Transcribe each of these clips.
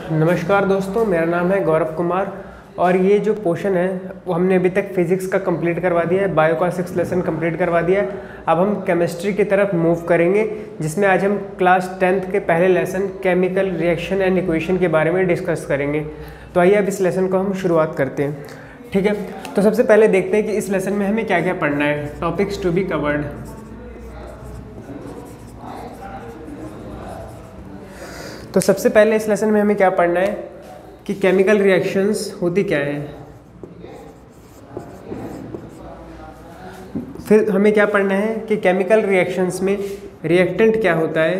नमस्कार दोस्तों, मेरा नाम है गौरव कुमार और ये जो पोर्शन है वो हमने अभी तक फिज़िक्स का कंप्लीट करवा दिया है, बायो का 6 लेसन कंप्लीट करवा दिया है। अब हम केमिस्ट्री की तरफ मूव करेंगे, जिसमें आज हम क्लास 10th के पहले lesson chemical reaction and equation के बारे में डिस्कस करेंगे। तो आइए अब इस लेसन को हम शुरुआत करते हैं। ठीक है, तो सबसे पहले देखते हैं कि इस लेसन में हमें क्या क्या पढ़ना है। Topics to be covered. तो सबसे पहले इस लेसन में हमें क्या पढ़ना है कि केमिकल रिएक्शंस होती क्या है। फिर हमें क्या पढ़ना है कि केमिकल रिएक्शंस में रिएक्टेंट क्या होता है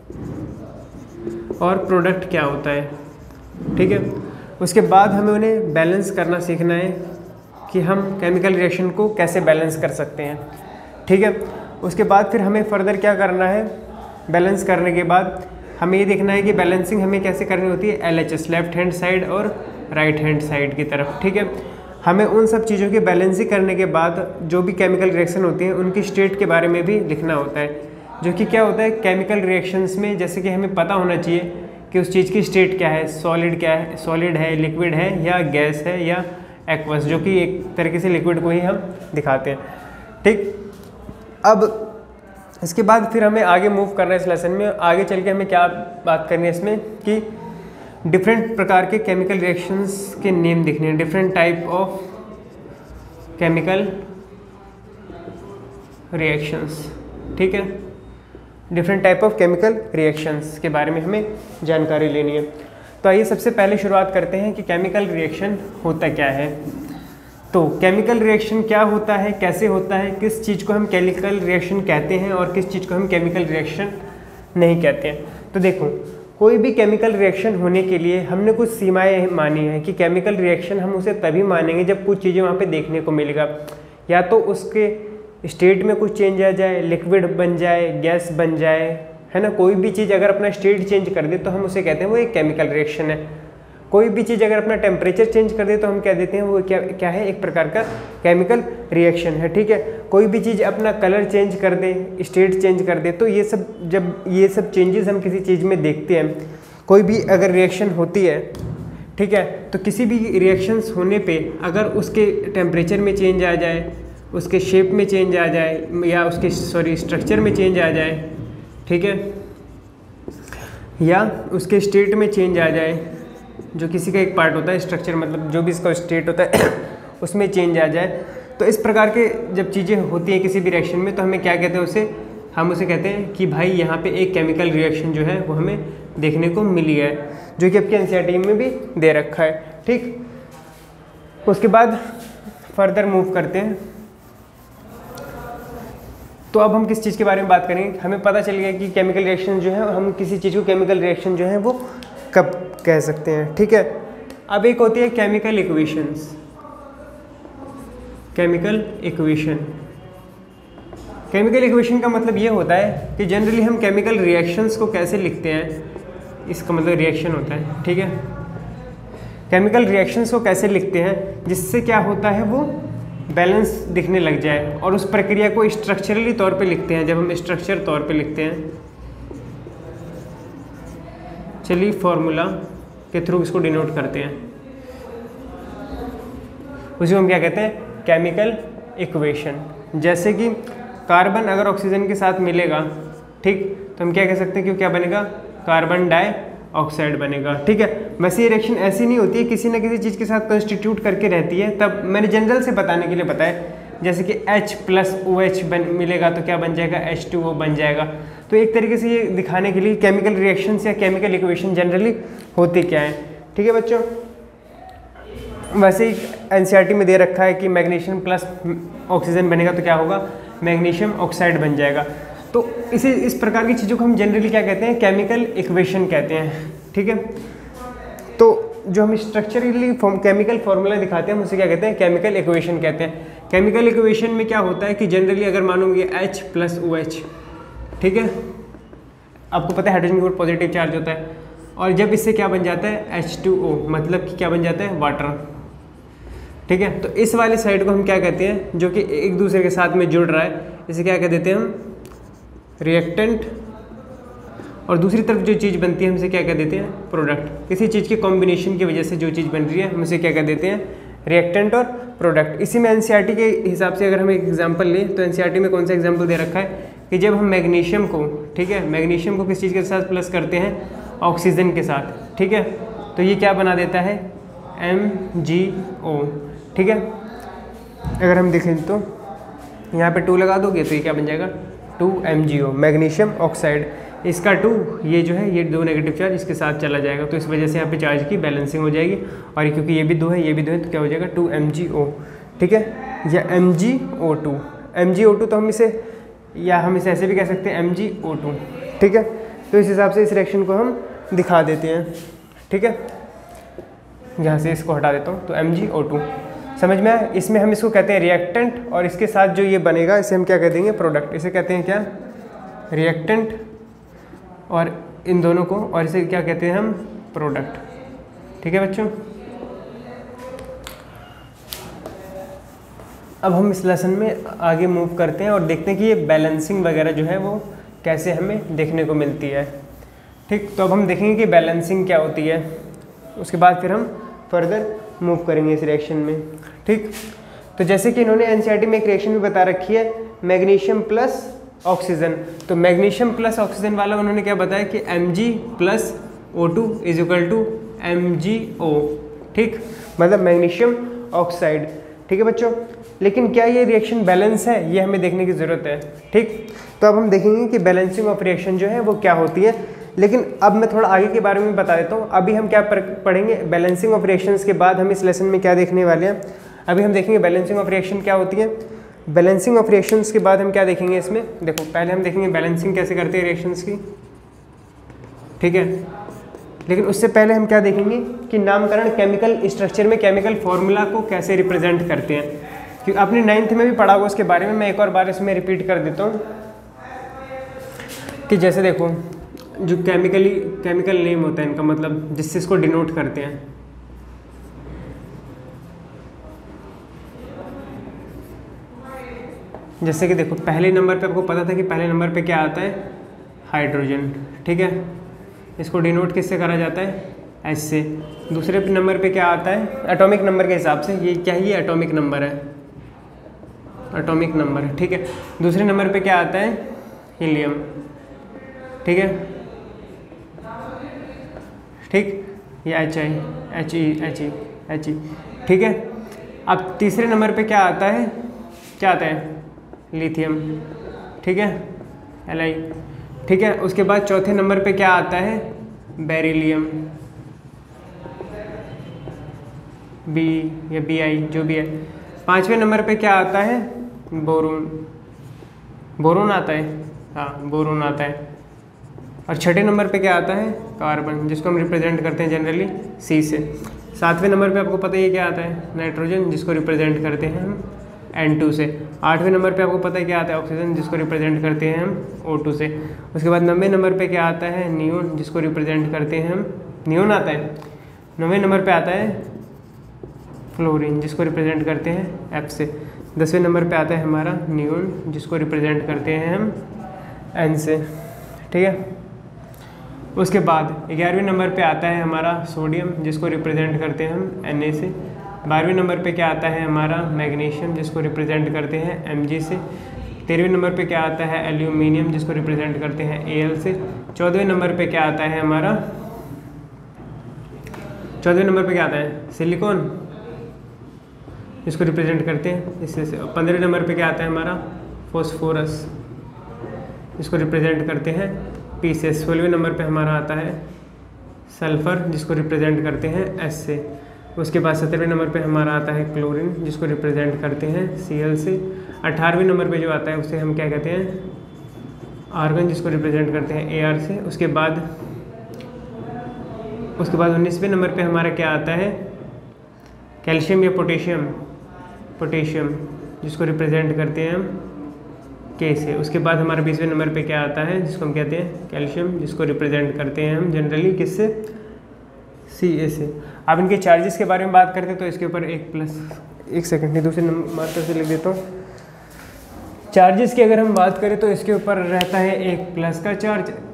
और प्रोडक्ट क्या होता है। ठीक है, उसके बाद हमें उन्हें बैलेंस करना सीखना है कि हम केमिकल रिएक्शन को कैसे बैलेंस कर सकते हैं। ठीक है, उसके बाद फिर हमें फर्दर क्या करना है। बैलेंस करने के बाद हमें ये देखना है कि बैलेंसिंग हमें कैसे करनी होती है, LHS लेफ्ट हैंड साइड और राइट हैंड साइड की तरफ। ठीक है, हमें उन सब चीज़ों की बैलेंसिंग करने के बाद जो भी केमिकल रिएक्शन होती हैं उनकी स्टेट के बारे में भी लिखना होता है, जो कि क्या होता है केमिकल रिएक्शंस में, जैसे कि हमें पता होना चाहिए कि उस चीज़ की स्टेट क्या है, सॉलिड क्या है, सॉलिड है, लिक्विड है या गैस है या एक्वस, जो कि एक तरीके से लिक्विड को ही हम दिखाते हैं। ठीक, अब इसके बाद फिर हमें आगे मूव करना है। इस लेसन में आगे चल के हमें क्या बात करनी है इसमें कि डिफरेंट प्रकार के केमिकल रिएक्शंस के नेम लिखने हैं, different type of chemical reactions. ठीक है, different type of chemical reactions के बारे में हमें जानकारी लेनी है। तो आइए सबसे पहले शुरुआत करते हैं कि केमिकल रिएक्शन होता क्या है। तो केमिकल रिएक्शन क्या होता है, कैसे होता है, किस चीज़ को हम केमिकल रिएक्शन कहते हैं और किस चीज़ को हम केमिकल रिएक्शन नहीं कहते हैं। तो देखो, कोई भी केमिकल रिएक्शन होने के लिए हमने कुछ सीमाएं मानी है कि केमिकल रिएक्शन हम उसे तभी मानेंगे जब कुछ चीज़ें वहाँ पे देखने को मिलेगा, या तो उसके स्टेट में कुछ चेंज आ जाए, लिक्विड बन जाए, गैस बन जाए, है ना। कोई भी चीज़ अगर अपना स्टेट चेंज कर दे तो हम उसे कहते हैं वो एक केमिकल रिएक्शन है। कोई भी चीज़ अगर अपना टेम्परेचर चेंज कर दे तो हम कह देते हैं वो क्या है, एक प्रकार का केमिकल रिएक्शन है। ठीक है, कोई भी चीज़ अपना कलर चेंज कर दे, स्टेट चेंज कर दे, तो ये सब जब ये सब चेंजेस हम किसी चीज़ में देखते हैं, कोई भी अगर रिएक्शन होती है, ठीक है, तो किसी भी रिएक्शंस होने पे अगर उसके टेम्परेचर में चेंज आ जाए, उसके शेप में चेंज आ जाए, या उसके स्ट्रक्चर में चेंज आ जाए, ठीक है, या उसके स्टेट में चेंज आ जाए, जो किसी का एक पार्ट होता है, स्ट्रक्चर मतलब जो भी इसका स्टेट होता है उसमें चेंज आ जाए, तो इस प्रकार के जब चीज़ें होती हैं किसी भी रिएक्शन में तो हमें क्या कहते हैं, हम उसे कहते हैं कि भाई यहाँ पे एक केमिकल रिएक्शन जो है वो हमें देखने को मिली है, जो कि आपके NCERT में भी दे रखा है। ठीक, उसके बाद फर्दर मूव करते हैं। तो अब हम किस चीज़ के बारे में बात करेंगे। हमें पता चल गया कि केमिकल रिएक्शन जो है, हम किसी चीज़ को केमिकल रिएक्शन जो है वो कब कह सकते हैं। ठीक है, अब एक होती है chemical equations. Chemical equation, chemical equation का मतलब ये होता है कि जनरली हम केमिकल रिएक्शंस को कैसे लिखते हैं, इसका मतलब रिएक्शन होता है। ठीक है, केमिकल रिएक्शंस को कैसे लिखते हैं जिससे क्या होता है वो बैलेंस दिखने लग जाए, और उस प्रक्रिया को स्ट्रक्चरली तौर पे लिखते हैं। जब हम स्ट्रक्चर तौर पे लिखते हैं, चलिए फॉर्मूला के थ्रू इसको डिनोट करते हैं, उसी को हम क्या कहते हैं, केमिकल इक्वेशन। जैसे कि कार्बन अगर ऑक्सीजन के साथ मिलेगा, ठीक, तो हम क्या कह सकते हैं कि क्या बनेगा, कार्बन डाइऑक्साइड बनेगा। ठीक है, वैसे ये रिएक्शन ऐसी नहीं होती है, किसी न किसी चीज़ के साथ कॉन्स्टिट्यूट करके रहती है। तब मैंने जनरल से बताने के लिए बताया, जैसे कि H+OH मिलेगा तो क्या बन जाएगा, H2O बन जाएगा। तो एक तरीके से ये दिखाने के लिए केमिकल रिएक्शंस या केमिकल इक्वेशन जनरली होते क्या है। ठीक है बच्चों, वैसे ही NCERT में दे रखा है कि मैग्नीशियम प्लस ऑक्सीजन बनेगा तो क्या होगा, मैग्नीशियम ऑक्साइड बन जाएगा। तो इस प्रकार की चीज़ों को हम जनरली क्या कहते हैं, केमिकल इक्वेशन कहते हैं। ठीक है, तो जो हम स्ट्रक्चरली केमिकल फॉर्मूला दिखाते हैं हम उसे क्या कहते हैं, केमिकल इक्वेशन कहते हैं। केमिकल इक्वेशन में क्या होता है कि जनरली अगर मानोगे H+OH, ठीक है, आपको पता है हाइड्रोजन के ऊपर पॉजिटिव चार्ज होता है, और जब इससे क्या बन जाता है, H2O, मतलब कि क्या बन जाता है, वाटर। ठीक है, तो इस वाले साइड को हम क्या कहते हैं, जो कि एक दूसरे के साथ में जुड़ रहा है, इसे क्या कह देते हैं हम, रिएक्टेंट, और दूसरी तरफ जो चीज़ बनती है हम उसे क्या कह देते हैं, प्रोडक्ट। किसी चीज़ के कॉम्बिनेशन की वजह से जो चीज़ बन रही है हम उसे क्या कह देते हैं, रिएक्टेंट और प्रोडक्ट। इसी में एनसीईआरटी के हिसाब से अगर हम एक एग्जांपल लें तो एनसीईआरटी में कौन सा एग्जांपल दे रखा है कि जब हम मैग्नीशियम को, ठीक है, मैग्नीशियम को किस चीज़ के साथ प्लस करते हैं, ऑक्सीजन के साथ, ठीक है, तो ये क्या बना देता है, MgO, ठीक है। अगर हम देखें तो यहाँ पे 2 लगा दोगे तो ये क्या बन जाएगा, 2MgO, मैग्नीशियम ऑक्साइड। इसका 2 ये जो है, ये 2 नेगेटिव चार्ज इसके साथ चला जाएगा, तो इस वजह से यहाँ पे चार्ज की बैलेंसिंग हो जाएगी। और ये क्योंकि ये भी 2 है, ये भी 2 है, तो क्या हो जाएगा, 2MgO, ठीक है, या MgO2। MgO2 तो हम इसे, या हम इसे ऐसे भी कह सकते हैं MgO2, ठीक है। तो इस हिसाब से इस रिएक्शन को हम दिखा देते हैं, ठीक है। यहाँ से इसको हटा देता हूँ, तो MgO2 समझ में आया। इसमें हम इसको कहते हैं रिएक्टेंट, और इसके साथ जो ये बनेगा इसे हम क्या कह देंगे, प्रोडक्ट। इसे कहते हैं क्या, रिएक्टेंट, और इन दोनों को, और इसे क्या कहते हैं हम, प्रोडक्ट, ठीक है बच्चों। अब हम इस लेसन में आगे मूव करते हैं और देखते हैं कि ये बैलेंसिंग वगैरह जो है वो कैसे हमें देखने को मिलती है, ठीक। तो अब हम देखेंगे कि बैलेंसिंग क्या होती है, उसके बाद फिर हम फर्दर मूव करेंगे इस रिएक्शन में, ठीक। तो जैसे कि इन्होंने एनसीईआरटी में एक रिएक्शन भी बता रखी है, मैग्नीशियम प्लस ऑक्सीजन। तो मैग्नीशियम प्लस ऑक्सीजन वाला उन्होंने क्या बताया कि Mg+O2 = MgO, ठीक, मतलब मैग्नीशियम ऑक्साइड, ठीक है बच्चों। लेकिन क्या ये रिएक्शन बैलेंस है, ये हमें देखने की ज़रूरत है, ठीक। तो अब हम देखेंगे कि बैलेंसिंग ऑफ रिएक्शन जो है वो क्या होती है। लेकिन अब मैं थोड़ा आगे के बारे में बता देता हूँ। अभी हम क्या पढ़ेंगे, बैलेंसिंग ऑफ रिएक्शंस के बाद हम इस लेसन में क्या देखने वाले हैं, अभी हम देखेंगे बैलेंसिंग ऑफ रिएक्शन क्या होती है। बैलेंसिंग ऑफ रिएक्शंस के बाद हम क्या देखेंगे इसमें, देखो पहले हम देखेंगे बैलेंसिंग कैसे करते हैं रिएक्शंस की, ठीक है। लेकिन उससे पहले हम क्या देखेंगे कि नामकरण केमिकल स्ट्रक्चर में केमिकल फॉर्मूला को कैसे रिप्रेजेंट करते हैं, क्योंकि आपने 9th में भी पढ़ा होगा उसके बारे में। मैं एक और बार इसमें रिपीट कर देता हूँ कि जैसे देखो, जो केमिकल नेम होता है इनका, मतलब जिससे इसको डिनोट करते हैं, जैसे कि देखो पहले नंबर पे आपको पता था कि पहले नंबर पे क्या आता है, हाइड्रोजन, ठीक है। इसको डिनोट किससे करा जाता है, एच से। दूसरे नंबर पे क्या आता है, एटॉमिक नंबर के हिसाब से, ये क्या है, ये एटॉमिक नंबर है, एटॉमिक नंबर है, ठीक है। दूसरे नंबर पे क्या आता है, हीलियम, ठीक है, ठीक, ये He, ठीक है। अब तीसरे नंबर पे क्या आता है, लिथियम, ठीक है, Li, ठीक है। उसके बाद चौथे नंबर पे क्या आता है, बेरिलियम, B या Bi जो भी है। पांचवें नंबर पे क्या आता है, बोरोन आता है, हाँ बोरोन आता है। और छठे नंबर पे क्या आता है, कार्बन, जिसको हम रिप्रेजेंट करते हैं जनरली C से। सातवें नंबर पे आपको पता है क्या आता है, नाइट्रोजन, जिसको रिप्रेजेंट करते हैं हम N2 से। आठवें नंबर पे आपको पता है क्या आता है, ऑक्सीजन, जिसको रिप्रेजेंट करते हैं हम O2 से। उसके बाद 9वें नंबर पे क्या आता है, नियोन, जिसको रिप्रेजेंट करते हैं हम, नियोन आता है। 9वें नंबर पे आता है फ्लोरीन, जिसको रिप्रेजेंट करते हैं F से। 10वें नंबर पे आता है हमारा नियोन, जिसको रिप्रेजेंट करते हैं हम N से, ठीक है। उसके बाद 11वें नंबर पे आता है हमारा सोडियम, जिसको रिप्रेजेंट करते हैं हम Na से। 12वें नंबर पे क्या आता है हमारा मैग्नीशियम, जिसको रिप्रेजेंट करते हैं Mg से। 13वें नंबर पे क्या आता है एल्यूमिनियम, जिसको रिप्रेजेंट करते हैं Al से। 14वें नंबर पे क्या आता है हमारा, 14वें नंबर पे क्या आता है सिलिकॉन, जिसको रिप्रेजेंट करते हैं इससे। 15वें नंबर पे क्या आता है हमारा फॉस्फोरस, जिसको रिप्रेजेंट करते हैं P से। 16वें नंबर पे हमारा आता है सल्फर, जिसको रिप्रेजेंट करते हैं S से। उसके बाद 17वें नंबर पे हमारा आता है क्लोरीन, जिसको रिप्रेजेंट करते हैं Cl से। 18वें नंबर पे जो आता है उसे हम क्या कहते हैं, आर्गन, जिसको रिप्रेजेंट करते हैं Ar से। उसके बाद 19वें नंबर पे हमारा क्या आता है कैल्शियम या पोटेशियम, जिसको रिप्रेजेंट करते हैं हम K से। उसके बाद हमारा 20वें नंबर पे क्या आता है, जिसको हम कहते हैं कैल्शियम, जिसको रिप्रेजेंट करते हैं हम जनरली किससे, Ca से। अब इनके चार्जेस के बारे में बात करते हैं तो इसके ऊपर एक सेकंड नहीं, दूसरे मात्रा से लिख देता हूँ। चार्जेस की अगर हम बात करें तो इसके ऊपर रहता है 1 प्लस का चार्ज,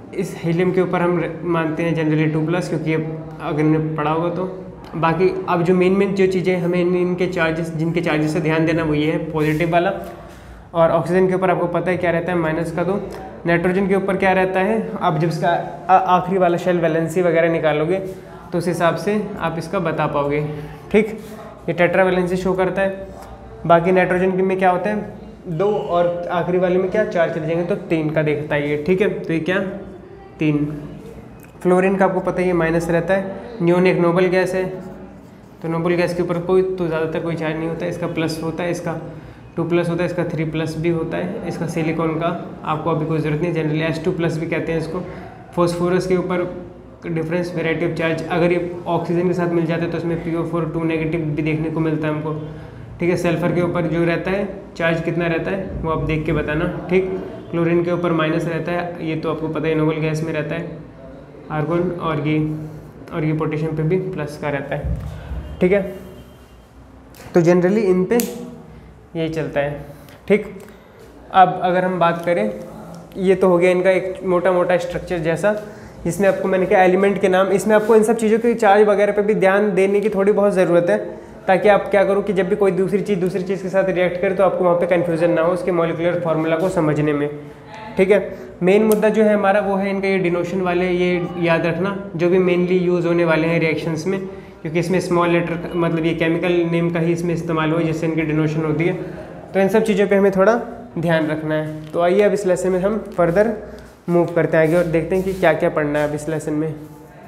इस हीलियम के ऊपर हम मानते हैं जनरली 2+, क्योंकि अब अगर ने पढ़ा होगा तो। बाकी अब जो मेन जो चीज़ें हमें इनके चार्जेस, जिनके चार्जेस से ध्यान देना वो ये है पॉजिटिव वाला। और ऑक्सीजन के ऊपर आपको पता है क्या रहता है, -2। नाइट्रोजन के ऊपर क्या रहता है, आप जब इसका आखिरी वाला शेल वैलेंसी वगैरह निकालोगे तो उस हिसाब से आप इसका बता पाओगे। ठीक, ये टेट्रा वैलेंसी शो करता है। बाकी नाइट्रोजन में क्या होता है 2 और आखिरी वाले में क्या 4 चले जाएंगे तो 3 का देखता है ये। ठीक है, तो ये क्या 3। फ्लोरीन का आपको पता है ये माइनस रहता है। नियोन एक नोबल गैस है, तो नोबल गैस के ऊपर कोई तो ज़्यादातर कोई चार्ज नहीं होता है। इसका प्लस होता है, इसका 2+ होता है, इसका 3+ भी होता है। इसका सिलिकॉन का आपको अभी कोई ज़रूरत नहीं, जनरली H2+ भी कहते हैं इसको। फॉस्फोरस के ऊपर डिफरेंस वेराइटी ऑफ चार्ज, अगर ये ऑक्सीजन के साथ मिल जाता है तो उसमें PO4 2- भी देखने को मिलता है हमको। ठीक है, सल्फर के ऊपर जो रहता है चार्ज कितना रहता है वो आप देख के बताना। ठीक, क्लोरीन के ऊपर माइनस रहता है, ये तो आपको पता है नोबल गैस में रहता है आर्गन, और ये पोटेशियम पे भी प्लस का रहता है। ठीक है, तो जनरली इन पे यही चलता है। ठीक, अब अगर हम बात करें, ये तो हो गया इनका एक मोटा मोटा स्ट्रक्चर जैसा, जिसमें आपको मैंने कहा एलिमेंट के नाम। इसमें आपको इन सब चीज़ों के चार्ज वगैरह पे भी ध्यान देने की थोड़ी बहुत ज़रूरत है, ताकि आप क्या करो कि जब भी कोई दूसरी चीज़ के साथ रिएक्ट करे तो आपको वहाँ पे कन्फ्यूजन ना हो उसके मॉलिक्यूलर फार्मूला को समझने में। ठीक है, मेन मुद्दा जो है हमारा वो है इनका ये डिनोशन वाले, ये याद रखना जो भी मेनली यूज़ होने वाले हैं रिएक्शंस में, क्योंकि इसमें स्मॉल लेटर मतलब ये केमिकल नेम का ही इसमें इस्तेमाल हो जिससे इनकी डिनोशन होती है। तो इन सब चीज़ों पे हमें थोड़ा ध्यान रखना है। तो आइए अब इस लेसन में हम फर्दर मूव करते हैं आगे और देखते हैं कि क्या क्या पढ़ना है अब इस लेसन में।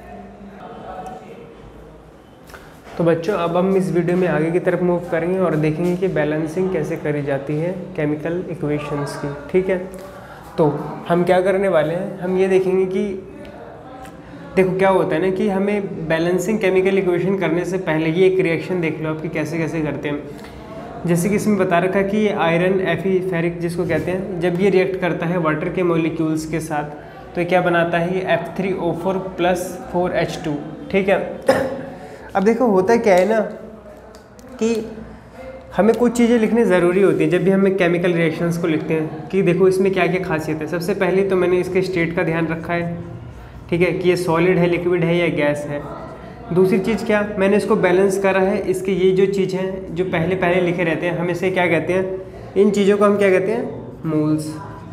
तो बच्चों अब हम इस वीडियो में आगे की तरफ मूव करेंगे और देखेंगे कि बैलेंसिंग कैसे करी जाती है केमिकल इक्वेशंस की। ठीक है, तो हम क्या करने वाले हैं, हम ये देखेंगे कि देखो क्या होता है ना कि हमें बैलेंसिंग केमिकल इक्वेशन करने से पहले ये एक रिएक्शन देख लो आपकी कैसे कैसे करते हैं। जैसे कि इसमें बता रखा है कि ये आयरन Fe फेरिक जिसको कहते हैं, जब ये रिएक्ट करता है वाटर के मॉलिक्यूल्स के साथ तो ये क्या बनाता है, ये F3O4 + 4H2। ठीक है, अब देखो होता क्या है ना कि हमें कुछ चीज़ें लिखनी ज़रूरी होती है जब भी हम केमिकल रिएक्शंस को लिखते हैं, कि देखो इसमें क्या क्या खासियत है। सबसे पहले तो मैंने इसके स्टेट का ध्यान रखा है, ठीक है, कि ये सॉलिड है, लिक्विड है या गैस है। दूसरी चीज़ क्या, मैंने इसको बैलेंस करा है, इसके ये जो चीज़ हैं जो पहले लिखे रहते हैं हम इसे क्या कहते हैं, इन चीज़ों को हम क्या कहते हैं, मोल्स।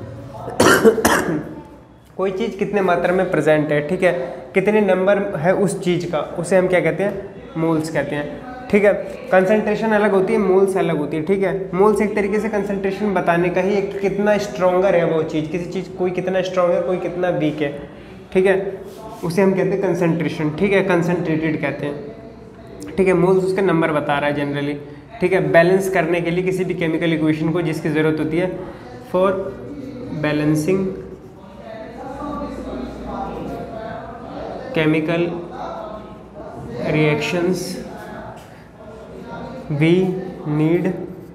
कोई चीज़ कितने मात्रा में प्रेजेंट है, ठीक है, कितने नंबर है उस चीज़ का, उसे हम क्या कहते हैं, मोल्स कहते हैं। ठीक है, कंसंट्रेशन अलग होती है, मोल्स अलग होती है। ठीक है, मोल्स एक तरीके से कंसंट्रेशन बताने का ही एक कितना स्ट्रॉन्गर है वो चीज़, किसी चीज़ कोई कितना स्ट्रॉन्ग है कोई कितना वीक है। ठीक है, उसे हम कहते हैं कंसंट्रेशन। ठीक है, कंसंट्रेटेड कहते हैं। ठीक है, मोल्स उसका नंबर बता रहा है जनरली। ठीक है, बैलेंस करने के लिए किसी भी केमिकल इक्वेशन को जिसकी ज़रूरत होती है for balancing chemical reactions we need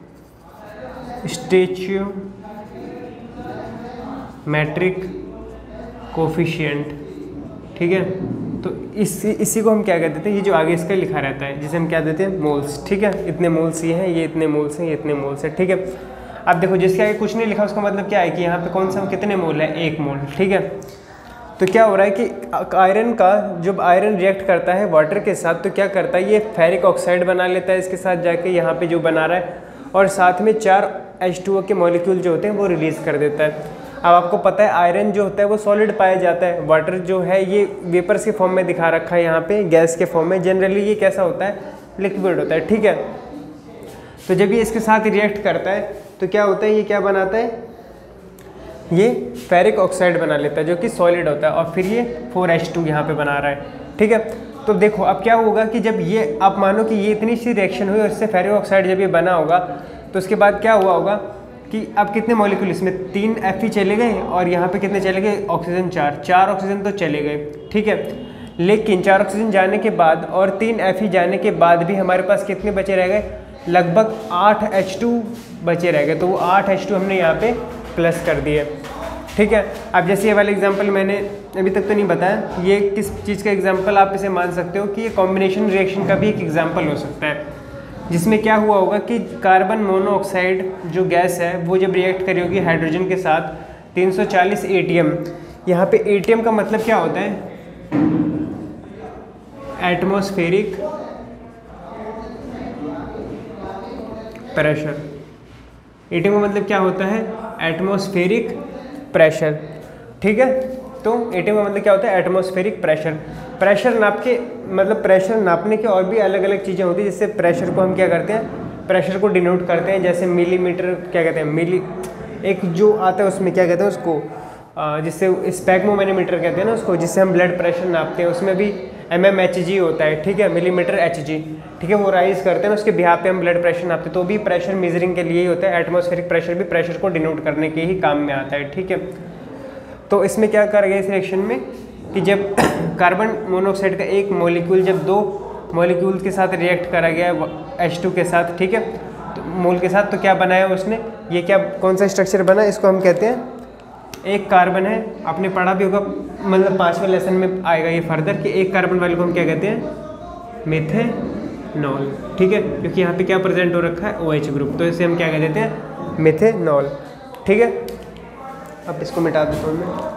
stoichiometric coefficient. ठीक है, तो इसी को हम क्या कहते थे, ये जो आगे इसका लिखा रहता है जिसे हम क्या देते हैं, मोल्स। ठीक है, इतने मोल्स ये हैं, ये इतने मोल्स हैं, ये इतने मोल्स हैं। ठीक है, अब देखो जिसके आगे कुछ नहीं लिखा उसका मतलब क्या है कि यहाँ पे कौन सा कितने मोल है, 1 मोल। ठीक है, तो क्या हो रहा है कि आयरन का जब आयरन रिएक्ट करता है वाटर के साथ तो क्या करता है, ये फेरिक ऑक्साइड बना लेता है इसके साथ जाके यहाँ पे जो बना रहा है, और साथ में 4 H2O के मॉलिक्यूल जो होते हैं वो रिलीज़ कर देता है। अब आपको पता है आयरन जो होता है वो सॉलिड पाया जाता है, वाटर जो है ये वेपर्स के फॉर्म में दिखा रखा है यहाँ पे, गैस के फॉर्म में। जनरली ये कैसा होता है, लिक्विड होता है। ठीक है, तो जब ये इसके साथ रिएक्ट करता है तो क्या होता है, ये क्या बनाता है, ये फेरिक ऑक्साइड बना लेता है जो कि सॉलिड होता है, और फिर ये 4H2 यहाँ पे बना रहा है। ठीक है, तो देखो अब क्या होगा कि जब ये आप मानो कि ये इतनी सी रिएक्शन हुई और इससे फेरिक ऑक्साइड जब ये बना होगा तो उसके बाद क्या हुआ होगा कि अब कितने मॉलिक्यूल इसमें 3 Fe चले गए और यहाँ पे कितने चले गए, ऑक्सीजन 4 ऑक्सीजन तो चले गए। ठीक है, लेकिन 4 ऑक्सीजन जाने के बाद और 3 Fe जाने के बाद भी हमारे पास कितने बचे रह गए, लगभग 8 H2 बचे रह गए। तो वो 8 H2 हमने यहाँ पे प्लस कर दिए। ठीक है, अब जैसे ये वाला एग्जांपल मैंने अभी तक तो नहीं बताया, ये किस चीज़ का एग्जांपल आप इसे मान सकते हो कि ये कॉम्बिनेशन रिएक्शन का भी एक एग्जांपल हो सकता है, जिसमें क्या हुआ होगा कि कार्बन मोनोऑक्साइड जो गैस है वो जब रिएक्ट करी होगी हाइड्रोजन के साथ 340 ATM, यहाँ पे ATM का मतलब क्या होता है? Atmospheric pressure. ATM का मतलब क्या होता है? Atmospheric pressure. ठीक है, तो ATM का मतलब क्या होता है? Atmospheric pressure. प्रेशर नाप के मतलब प्रेशर नापने के और भी अलग अलग चीज़ें होती है, जिससे प्रेशर को हम क्या करते हैं? प्रेशर को डिनोट करते हैं। जैसे मिलीमीटर, क्या कहते हैं, मिली, एक जो आता है उसमें क्या कहते हैं उसको, जिससे स्पेग्मोमीटर कहते हैं ना उसको, जिससे हम ब्लड प्रेशर नापते हैं, उसमें भी mmHg होता है। ठीक है, मिलीमीटर Hg। ठीक है, वो राइज करते हैं ना, उसके बिहाफ पे हम ब्लड प्रेशर नापते हैं, तो भी प्रेशर मेजरिंग के लिए ही होता है। एटमॉस्फेरिक प्रेशर भी प्रेशर को डिनोट करने के ही काम में आता है। ठीक है, तो इसमें क्या कर गया इस रिएक्शन में कि जब कार्बन मोनोऑक्साइड का एक मॉलिक्यूल जब 2 मॉलिक्यूल के साथ रिएक्ट करा गया H2 के साथ, ठीक है, तो मोल के साथ, तो क्या बनाया उसने, ये क्या, कौन सा स्ट्रक्चर बना? इसको हम कहते हैं, एक कार्बन है, आपने पढ़ा भी होगा, मतलब 5वें लेसन में आएगा ये फर्दर, कि एक कार्बन वाले को हम क्या कहते हैं? मेथेनॉल। ठीक है, क्योंकि यहाँ पे क्या प्रेजेंट हो रखा है? OH ग्रुप, तो इसे हम क्या कह देते हैं? मेथेनॉल। ठीक है, अब इसको मिटा देता हूँ मैं।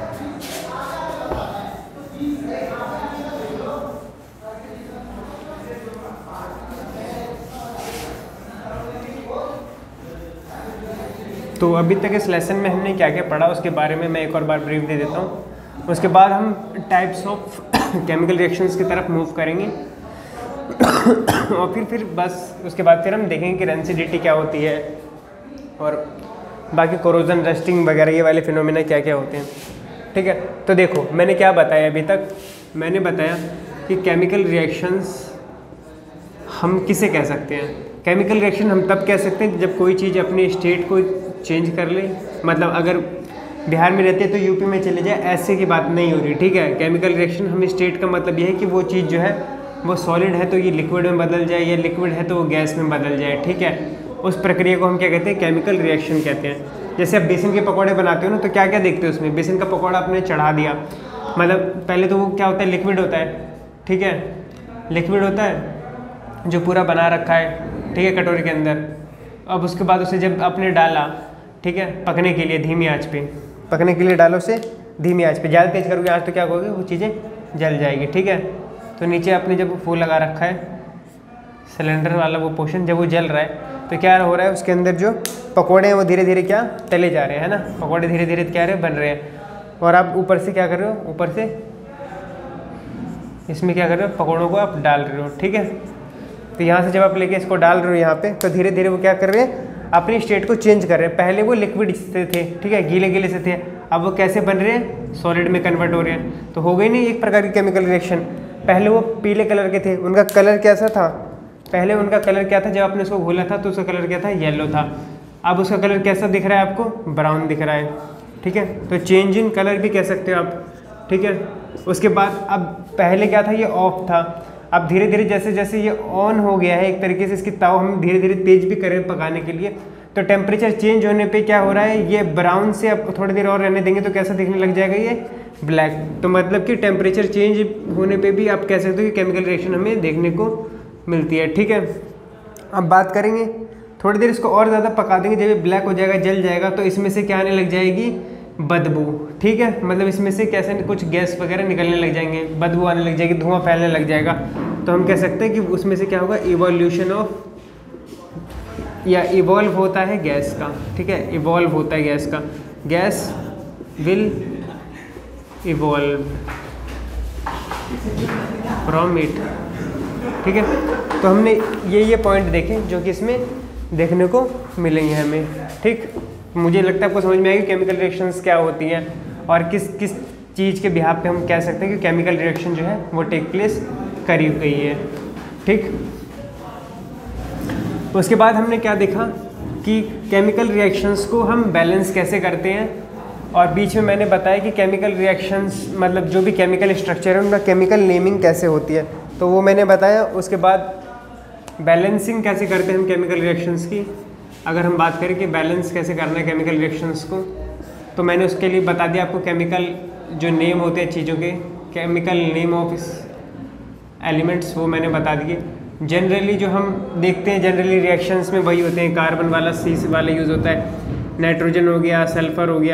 तो अभी तक इस लेसन में हमने क्या क्या पढ़ा उसके बारे में मैं एक और बार ब्रीफ दे देता हूँ। उसके बाद हम टाइप्स ऑफ केमिकल रिएक्शंस की तरफ मूव करेंगे और फिर बस उसके बाद फिर हम देखेंगे कि रेंसिडिटी क्या होती है और बाकी कोरोजन, रस्टिंग वगैरह ये वाले फिनोमेना क्या क्या होते हैं। ठीक है, तो देखो मैंने क्या बताया अभी तक? मैंने बताया कि केमिकल रिएक्शंस हम किसे कह सकते हैं? केमिकल रिएक्शन हम तब कह सकते हैं जब कोई चीज़ अपनी स्टेट को चेंज कर ले। मतलब अगर बिहार में रहते हैं तो यूपी में चले जाए, ऐसे की बात नहीं हो रही। ठीक है, केमिकल रिएक्शन हम स्टेट का मतलब ये है कि वो चीज़ जो है वो सॉलिड है तो ये लिक्विड में बदल जाए, या लिक्विड है तो वो गैस में बदल जाए। ठीक है, उस प्रक्रिया को हम क्या कहते हैं? केमिकल रिएक्शन कहते हैं। जैसे आप बेसन के पकौड़े बनाते हो ना, तो क्या क्या देखते हो उसमें? बेसन का पकौड़ा आपने चढ़ा दिया, मतलब पहले तो वो क्या होता है? लिक्विड होता है। ठीक है, लिक्विड होता है जो पूरा बना रखा है, ठीक है, कटोरी के अंदर। अब उसके बाद उसे जब आपने डाला, ठीक है, पकने के लिए धीमी आंच पे, पकने के लिए डालो उसे धीमी आंच पे। ज़्यादा तेज करोगे आंच तो क्या करोगे? वो चीज़ें जल जाएगी। ठीक है, तो नीचे आपने जब वो लगा रखा है सिलेंडर वाला वो पोर्शन, जब वो जल रहा है तो क्या हो रहा है? उसके अंदर जो पकोड़े हैं वो धीरे धीरे क्या तले जा रहे हैं, है ना? पकोड़े धीरे धीरे क्या रहे बन रहे हैं, और आप ऊपर से क्या कर रहे हो? ऊपर से इसमें क्या कर रहे हो? पकोड़ों को आप डाल रहे हो। ठीक है, तो यहाँ से जब आप लेके इसको डाल रहे हो यहाँ पे, तो धीरे धीरे वो क्या कर रहे हैं? अपनी स्टेट को चेंज कर रहे हैं। पहले वो लिक्विड से थे, ठीक है, गीले गीले से थे, अब वो कैसे बन रहे हैं? सॉलिड में कन्वर्ट हो रहे हैं। तो हो गई नहीं एक प्रकार की केमिकल रिएक्शन। पहले वो पीले कलर के थे, उनका कलर कैसा था? पहले उनका कलर क्या था? जब आपने उसको घोला था तो उसका कलर क्या था? येलो था। अब उसका कलर कैसा दिख रहा है आपको? ब्राउन दिख रहा है। ठीक है, तो चेंज इन कलर भी कह सकते हो आप। ठीक है, उसके बाद अब पहले क्या था? ये ऑफ था, अब धीरे धीरे जैसे जैसे ये ऑन हो गया है, एक तरीके से इसकी ताव हम धीरे धीरे तेज भी करें पकाने के लिए, तो टेम्परेचर चेंज होने पे क्या हो रहा है? ये ब्राउन से अब थोड़ी देर और रहने देंगे तो कैसा दिखने लग जाएगा? ये ब्लैक। तो मतलब कि टेम्परेचर चेंज होने पे भी आप कह सकते हो कि केमिकल रिएक्शन हमें देखने को मिलती है। ठीक है, अब बात करेंगे, थोड़ी देर इसको और ज़्यादा पका देंगे, जब ये ब्लैक हो जाएगा, जल जाएगा, तो इसमें से क्या आने लग जाएगी? बदबू। ठीक है, मतलब इसमें से कैसे कुछ गैस वगैरह निकलने लग जाएंगे, बदबू आने लग जाएगी, धुआं फैलने लग जाएगा। तो हम कह सकते हैं कि उसमें से क्या होगा? इवोल्यूशन ऑफ, या इवॉल्व होता है गैस का। ठीक है, इवॉल्व होता है गैस का, gas will evolve from it. ठीक है, तो हमने ये पॉइंट देखे जो कि इसमें देखने को मिलेंगे हमें। ठीक, मुझे लगता है आपको समझ में आएगी केमिकल रिएक्शंस क्या होती हैं और किस किस चीज़ के बिहाफ पे हम कह सकते हैं कि केमिकल रिएक्शन जो है वो टेक प्लेस करी गई है। ठीक, उसके बाद हमने क्या देखा कि केमिकल रिएक्शंस को हम बैलेंस कैसे करते हैं, और बीच में मैंने बताया कि केमिकल रिएक्शंस मतलब जो भी केमिकल स्ट्रक्चर है उनका केमिकल नेमिंग कैसे होती है, तो वो मैंने बताया। उसके बाद बैलेंसिंग कैसे करते हैं हम केमिकल रिएक्शंस की। अगर हम बात करें कि बैलेंस कैसे करना है केमिकल रिएक्शंस को, तो मैंने उसके लिए बता दिया आपको केमिकल जो नेम होते हैं चीज़ों के, केमिकल नेम ऑफ एलिमेंट्स, वो मैंने बता दिए। जनरली जो हम देखते हैं जनरली रिएक्शंस में वही होते हैं, कार्बन वाला C वाला यूज़ होता है, नाइट्रोजन हो गया, सल्फर हो गया,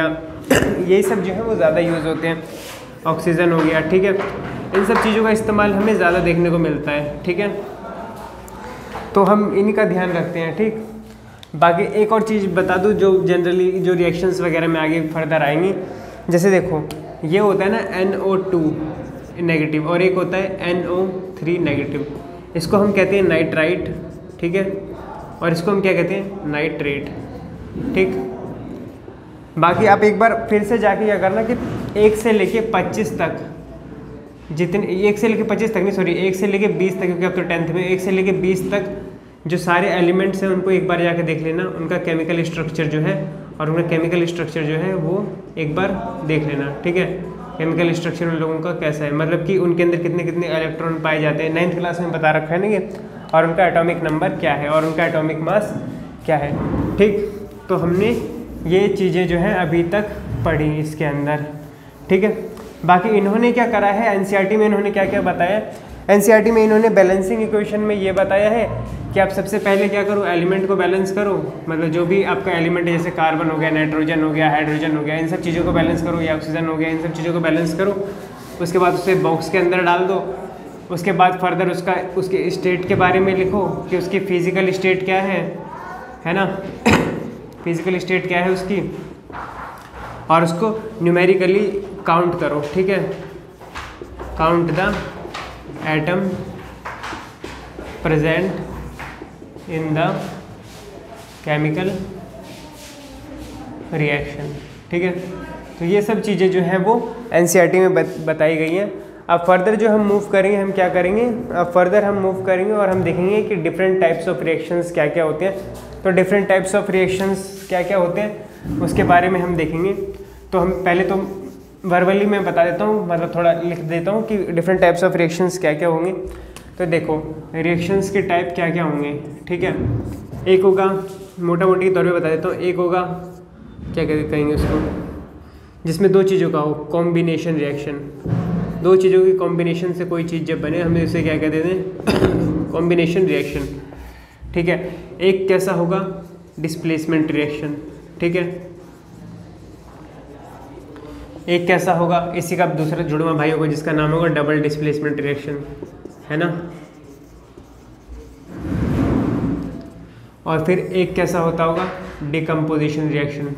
यही सब जो है वो ज़्यादा यूज़ होते हैं। ऑक्सीजन हो गया, ठीक है, इन सब चीज़ों का इस्तेमाल हमें ज़्यादा देखने को मिलता है, ठीक है, तो हम इन्हीं का ध्यान रखते हैं, ठीक। बाकी एक और चीज़ बता दूँ जो जनरली जो रिएक्शंस वगैरह में आगे फर्दर आएंगी, जैसे देखो ये होता है ना NO2 नेगेटिव और एक होता है NO3 नेगेटिव, इसको हम कहते हैं नाइट्राइट, ठीक है, और इसको हम क्या कहते हैं नाइट्रेट, ठीक। बाकी आप एक बार फिर से जाके क्या करना कि 1 से लेके 25 तक जितने 1 से लेके 25 तक नहीं, सॉरी 1 से लेके 20 तक, क्योंकि अब तो 10th में 1 से लेके 20 तक जो सारे एलिमेंट्स हैं उनको एक बार जाके देख लेना, उनका केमिकल स्ट्रक्चर जो है, और उनका केमिकल स्ट्रक्चर जो है वो एक बार देख लेना, ठीक है। केमिकल स्ट्रक्चर उन लोगों का कैसा है, मतलब कि उनके अंदर कितने कितने इलेक्ट्रॉन पाए जाते हैं, 9th क्लास में बता रखा है ना ये, और उनका एटॉमिक नंबर क्या है और उनका एटॉमिक मास क्या है, ठीक। तो हमने ये चीज़ें जो हैं अभी तक पढ़ी इसके अंदर, ठीक है। बाकी इन्होंने क्या करा है एनसीईआरटी में, इन्होंने क्या क्या बताया, एनसीईआरटी में इन्होंने बैलेंसिंग इक्वेशन में ये बताया है कि आप सबसे पहले क्या करो, एलिमेंट को बैलेंस करो, मतलब जो भी आपका एलिमेंट है जैसे कार्बन हो गया, नाइट्रोजन हो गया, हाइड्रोजन हो गया, इन सब चीज़ों को बैलेंस करो, या ऑक्सीजन हो गया, इन सब चीज़ों को बैलेंस करो। उसके बाद उसे बॉक्स के अंदर डाल दो। उसके बाद फर्दर उसके स्टेट के बारे में लिखो कि उसकी फिजिकल स्टेट क्या है ना फिजिकल स्टेट क्या है उसकी, और उसको न्यूमेरिकली काउंट करो, ठीक है। Count the atom present in the chemical reaction, ठीक है। तो ये सब चीज़ें जो हैं वो एनसीईआरटी में बताई गई हैं। अब फर्दर जो हम मूव करेंगे, हम क्या करेंगे, अब फर्दर हम मूव करेंगे और हम देखेंगे कि डिफरेंट टाइप्स ऑफ रिएक्शंस क्या क्या होते हैं। तो डिफरेंट टाइप्स ऑफ रिएक्शंस क्या क्या होते हैं उसके बारे में हम देखेंगे। तो हम पहले तो वर्बली मैं बता देता हूँ, मतलब थोड़ा लिख देता हूँ कि डिफरेंट टाइप्स ऑफ रिएक्शंस क्या क्या होंगे। तो देखो रिएक्शंस के टाइप क्या क्या होंगे, ठीक है। एक होगा, मोटा मोटी तौर पे बता देता हूँ, एक होगा क्या कहेंगे उसको, जिसमें दो चीज़ों का हो, कॉम्बिनेशन रिएक्शन। दो चीज़ों की कॉम्बिनेशन से कोई चीज़ जब बने हमें उसे क्या कहते हैं, कॉम्बिनेशन रिएक्शन, ठीक है। एक कैसा होगा, डिस्प्लेसमेंट रिएक्शन, ठीक है। एक कैसा होगा, इसी का दूसरा जुड़वा भाई होगा जिसका नाम होगा डबल डिस्प्लेसमेंट रिएक्शन, है ना। और फिर एक कैसा होता होगा, डिकम्पोजिशन रिएक्शन,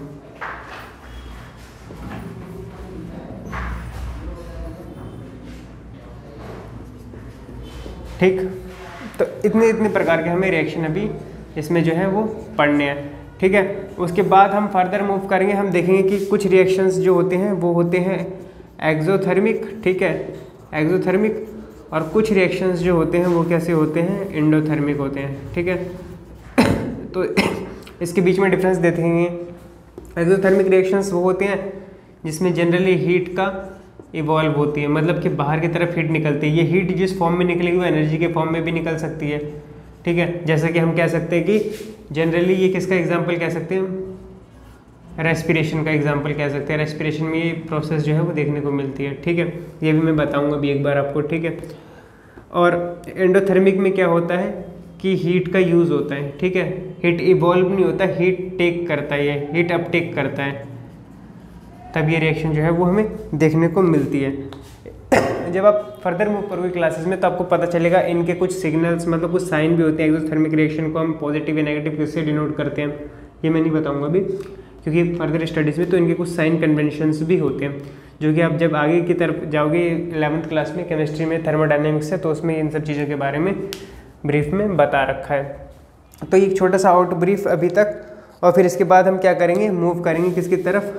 ठीक। तो इतने प्रकार के हमें रिएक्शन अभी इसमें जो है वो पढ़ने हैं, ठीक है। उसके बाद हम फर्दर मूव करेंगे, हम देखेंगे कि कुछ रिएक्शंस जो होते हैं वो होते हैं एक्सोथर्मिक, ठीक है, एक्सोथर्मिक, और कुछ रिएक्शंस जो होते हैं वो कैसे होते हैं, एंडोथर्मिक होते हैं, ठीक है। तो इसके बीच में डिफरेंस देखेंगे। एक्सोथर्मिक रिएक्शंस वो होते हैं जिसमें जनरली हीट का इवॉल्व होती है, मतलब कि बाहर की तरफ हीट निकलती है। ये हीट जिस फॉर्म में निकलेगी वो एनर्जी के फॉर्म में भी निकल सकती है, ठीक है। जैसा कि हम कह सकते हैं कि जनरली ये किसका एग्जांपल कह सकते हैं, रेस्पिरेशन का एग्जांपल कह सकते हैं। रेस्पिरेशन में ये प्रोसेस जो है वो देखने को मिलती है, ठीक है। ये भी मैं बताऊंगा अभी एक बार आपको, ठीक है। और एंडोथर्मिक में क्या होता है कि हीट का यूज़ होता है, ठीक है। हीट इवॉल्व नहीं होता, हीट टेक करता है, ये हीट अपटेक करता है, तब ये रिएक्शन जो है वो हमें देखने को मिलती है। जब आप फर्दर मूव करोगे क्लासेस में तो आपको पता चलेगा इनके कुछ सिग्नल्स, मतलब कुछ साइन भी होते हैं। एक्सोथर्मिक रिएक्शन को हम पॉजिटिव या नेगेटिव किससे डिनोट करते हैं ये मैं नहीं बताऊंगा अभी, क्योंकि फर्दर स्टडीज़ में तो इनके कुछ साइन कन्वेंशंस भी होते हैं, जो कि आप जब आगे की तरफ जाओगे 11th क्लास में केमिस्ट्री में थर्मोडायनेमिक्स है तो उसमें इन सब चीज़ों के बारे में ब्रीफ में बता रखा है। तो एक छोटा सा आउट ब्रीफ अभी तक, और फिर इसके बाद हम क्या करेंगे, मूव करेंगे किसकी तरफ,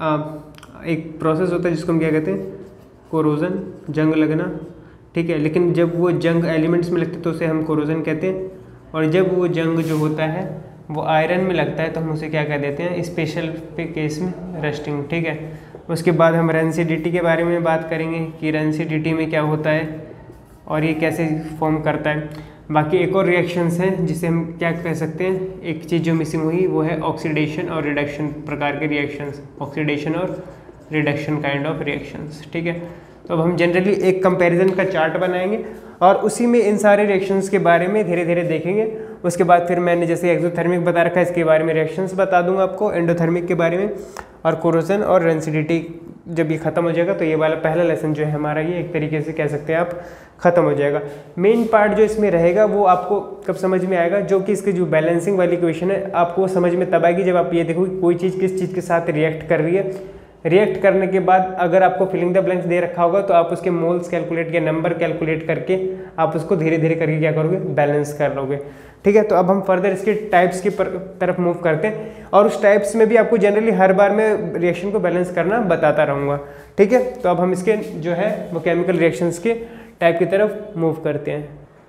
एक प्रोसेस होता है जिसको हम क्या कहते हैं, कोरोजन, जंग लगना, ठीक है। लेकिन जब वो जंग एलिमेंट्स में लगते तो उसे हम कोरोजन कहते हैं, और जब वो जंग जो होता है वो आयरन में लगता है तो हम उसे क्या कह देते हैं, स्पेशल पे केस में रस्टिंग, ठीक है। उसके बाद हम रेंसिडिटी के बारे में बात करेंगे कि रेंसिडिटी में क्या होता है और ये कैसे फॉर्म करता है। बाकी एक और रिएक्शंस हैं जिसे हम क्या कह सकते हैं, एक चीज़ जो मिसिंग हुई वो है ऑक्सीडेशन और रिडक्शन प्रकार के रिएक्शंस, ऑक्सीडेशन और रिडक्शन काइंड ऑफ रिएक्शंस, ठीक है। तो अब हम जनरली एक कंपैरिजन का चार्ट बनाएंगे और उसी में इन सारे रिएक्शंस के बारे में धीरे धीरे देखेंगे। उसके बाद फिर मैंने जैसे एक्सोथर्मिक बता रखा है इसके बारे में रिएक्शंस बता दूंगा आपको, एंडोथर्मिक के बारे में, और कोरोजन और रेंसिडिटी जब ये ख़त्म हो जाएगा तो ये वाला पहला लेसन जो है हमारा ये एक तरीके से कह सकते हैं आप ख़त्म हो जाएगा। मेन पार्ट जो इसमें रहेगा वो आपको कब समझ में आएगा, जो कि इसकी जो बैलेंसिंग वाली इक्वेशन है आपको समझ में तब आएगी जब आप ये देखो कि कोई चीज़ किस चीज़ के साथ रिएक्ट कर रही है। रिएक्ट करने के बाद अगर आपको फिलिंग द ब्लैंक्स दे रखा होगा तो आप उसके मोल्स कैलकुलेट या नंबर कैलकुलेट करके आप उसको धीरे धीरे करके क्या करोगे, बैलेंस कर लोगे। ठीक है, तो अब हम फर्दर इसके टाइप्स की तरफ मूव करते हैं और उस टाइप्स में भी आपको जनरली हर बार मैं रिएक्शन को बैलेंस करना बताता रहूँगा। ठीक है, तो अब हम इसके जो है वो केमिकल रिएक्शंस के टाइप की तरफ मूव करते हैं।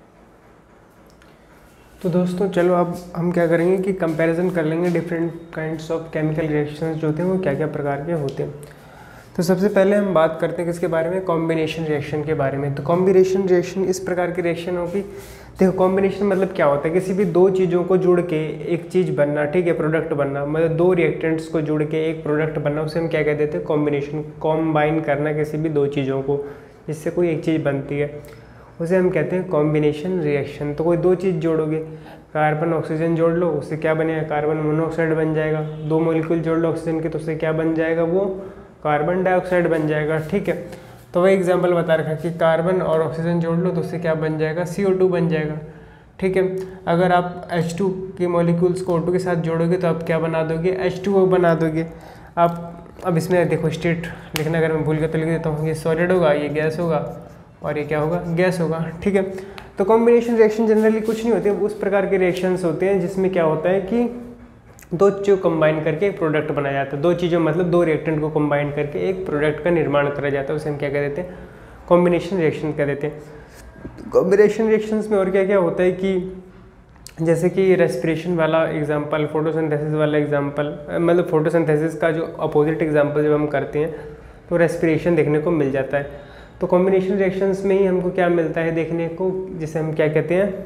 तो दोस्तों चलो अब हम क्या करेंगे कि कंपैरिजन कर लेंगे different kinds of chemical reactions जो होते हैं वो क्या क्या प्रकार के होते हैं। तो सबसे पहले हम बात करते हैं किसके बारे में, कॉम्बिनेशन रिएक्शन के बारे में। तो कॉम्बिनेशन रिएक्शन इस प्रकार की रिएक्शन होगी, देखो कॉम्बिनेशन मतलब क्या होता है, किसी भी दो चीज़ों को जुड़ के एक चीज़ बनना, ठीक है, प्रोडक्ट बनना, मतलब दो रिएक्टेंट्स को जुड़ के एक प्रोडक्ट बनना, उसे हम क्या कह देते हैं, कॉम्बिनेशन। कॉम्बाइन करना किसी भी दो चीज़ों को जिससे कोई एक चीज़ बनती है उसे हम कहते हैं कॉम्बिनेशन रिएक्शन। तो कोई दो चीज़ जोड़ोगे, कार्बन ऑक्सीजन जोड़ लो, उससे क्या बनेगा, कार्बन मोनोऑक्साइड बन जाएगा। दो मॉलिक्यूल जोड़ लो ऑक्सीजन के तो उससे क्या बन जाएगा, वो कार्बन डाइऑक्साइड बन जाएगा। ठीक है, तो वही एग्जांपल बता रखा कि कार्बन और ऑक्सीजन जोड़ लो तो उससे क्या बन जाएगा, CO2 बन जाएगा। ठीक है, अगर आप H2 के मॉलिक्यूल्स को O2 के साथ जोड़ोगे तो आप क्या बना दोगे, H2O बना दोगे। आप अब इसमें देखो स्टेट लिखना अगर मैं भूल के तो लिख देता हूँ, ये सॉलिड होगा, ये गैस होगा और ये क्या होगा, गैस होगा। ठीक है, तो कॉम्बिनेशन रिएक्शन जनरली कुछ नहीं होते, उस प्रकार के रिएक्शंस होते हैं जिसमें क्या होता है कि दो चीज़ों कंबाइन करके एक प्रोडक्ट बनाया जाता है। दो चीज़ों मतलब दो रिएक्टेंट को कंबाइन करके एक प्रोडक्ट का निर्माण करा जाता है, उसे हम क्या कह देते हैं, कॉम्बिनेशन रिएक्शन कह देते हैं। कॉम्बिनेशन रिएक्शंस में और क्या क्या होता है कि जैसे कि रेस्पिरेशन वाला एग्जांपल, फोटोसिंथेसिस वाला एग्जांपल, मतलब फोटोसिंथेसिस का जो अपोजिट एग्जांपल जब हम करते हैं तो रेस्पिरेशन देखने को मिल जाता है। तो कॉम्बिनेशन रिएक्शंस में ही हमको क्या मिलता है देखने को, जिसे हम क्या कहते हैं,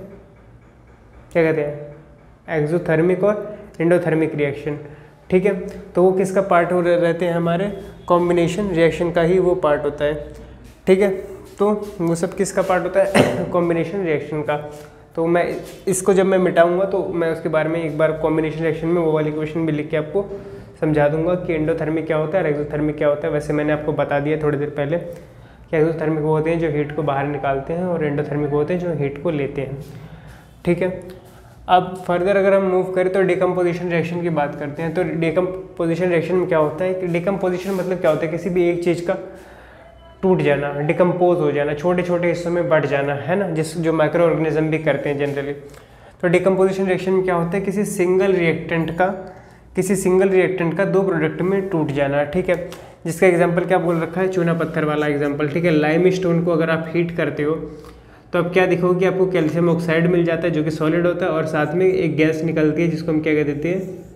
एक्सोथर्मिक और एंडोथर्मिक रिएक्शन। ठीक है, तो वो किसका पार्ट हो रहते हैं, हमारे कॉम्बिनेशन रिएक्शन का ही वो पार्ट होता है। ठीक है, तो वो सब किसका पार्ट होता है, कॉम्बिनेशन रिएक्शन का। तो मैं इसको जब मैं मिटाऊंगा तो मैं उसके बारे में एक बार कॉम्बिनेशन रिएक्शन में वो वाली क्वेश्चन भी लिख के आपको समझा दूंगा कि एंडोथर्मिक क्या होता है और एक्सोथर्मिक क्या होता है। वैसे मैंने आपको बता दिया थोड़ी देर पहले कि एक्सोथर्मिक वो होते हैं जो हीट को बाहर निकालते हैं और एंडोथर्मिक होते हैं जो हीट को लेते हैं। ठीक है, अब फर्दर अगर हम मूव करें तो डिकम्पोजिशन रिएक्शन की बात करते हैं। तो डिकम्पोजिशन रिएक्शन में क्या होता है कि डिकम्पोजिशन मतलब क्या होता है, किसी भी एक चीज़ का टूट जाना, डिकम्पोज हो जाना, छोटे छोटे हिस्सों में बढ़ जाना, है ना, जो माइक्रो ऑर्गेनिज्म भी करते हैं जनरली। तो डिकम्पोजिशन रिएक्शन में क्या होता है, किसी सिंगल रिएक्टेंट का दो प्रोडक्ट में टूट जाना। ठीक है, जिसका एग्जांपल क्या बोल रखा है, चूना पत्थर वाला एग्जांपल। ठीक है, लाइम स्टोन को अगर आप हीट करते हो तो अब क्या देखोगे कि आपको कैल्शियम ऑक्साइड मिल जाता है जो कि सॉलिड होता है और साथ में एक गैस निकलती है जिसको हम क्या कह देते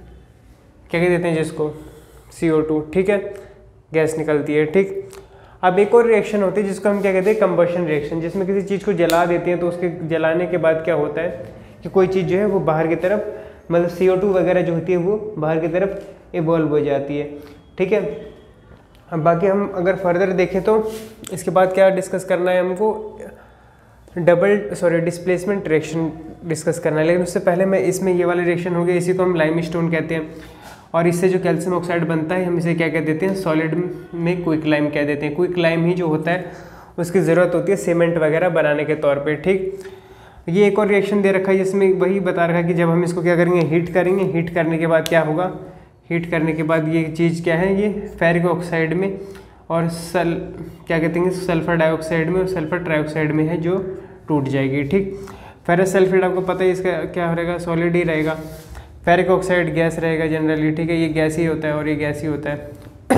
हैं, जिसको CO2। ठीक है, गैस निकलती है। ठीक, अब एक और रिएक्शन होती है जिसको हम क्या कहते हैं, कंबशन रिएक्शन, जिसमें किसी चीज़ को जला देते हैं तो उसके जलाने के बाद क्या होता है कि कोई चीज़ जो है वो बाहर की तरफ, मतलब CO2 वगैरह जो होती है वो बाहर की तरफ इवॉल्व हो जाती है। ठीक है, अब बाकी हम अगर फर्दर देखें तो इसके बाद क्या डिस्कस करना है हमको, डिस्प्लेसमेंट रिएक्शन डिस्कस करना है। लेकिन उससे पहले मैं इसमें ये वाले रिएक्शन हो गए, इसी को हम लाइमस्टोन कहते हैं और इससे जो कैल्शियम ऑक्साइड बनता है हम इसे क्या कह देते हैं, सॉलिड में क्विकलाइम कह देते हैं। क्विकलाइम ही जो होता है उसकी ज़रूरत होती है सीमेंट वगैरह बनाने के तौर पे। ठीक, ये एक और रिएक्शन दे रखा है जिसमें वही बता रखा है कि जब हम इसको क्या करेंगे, हीट करेंगे, हीट करने के बाद क्या होगा, हीट करने के बाद ये चीज़ क्या है, ये फेरिक ऑक्साइड में और क्या कहते हैं सल्फर डाइऑक्साइड में और सल्फर ट्राइऑक्साइड में है जो टूट जाएगी। ठीक, फेरस सल्फेट आपको पता है इसका क्या रहेगा, सॉलिड ही रहेगा। फेरिक ऑक्साइड गैस रहेगा जनरली। ठीक है, ये गैस ही होता है और ये गैस ही होता है।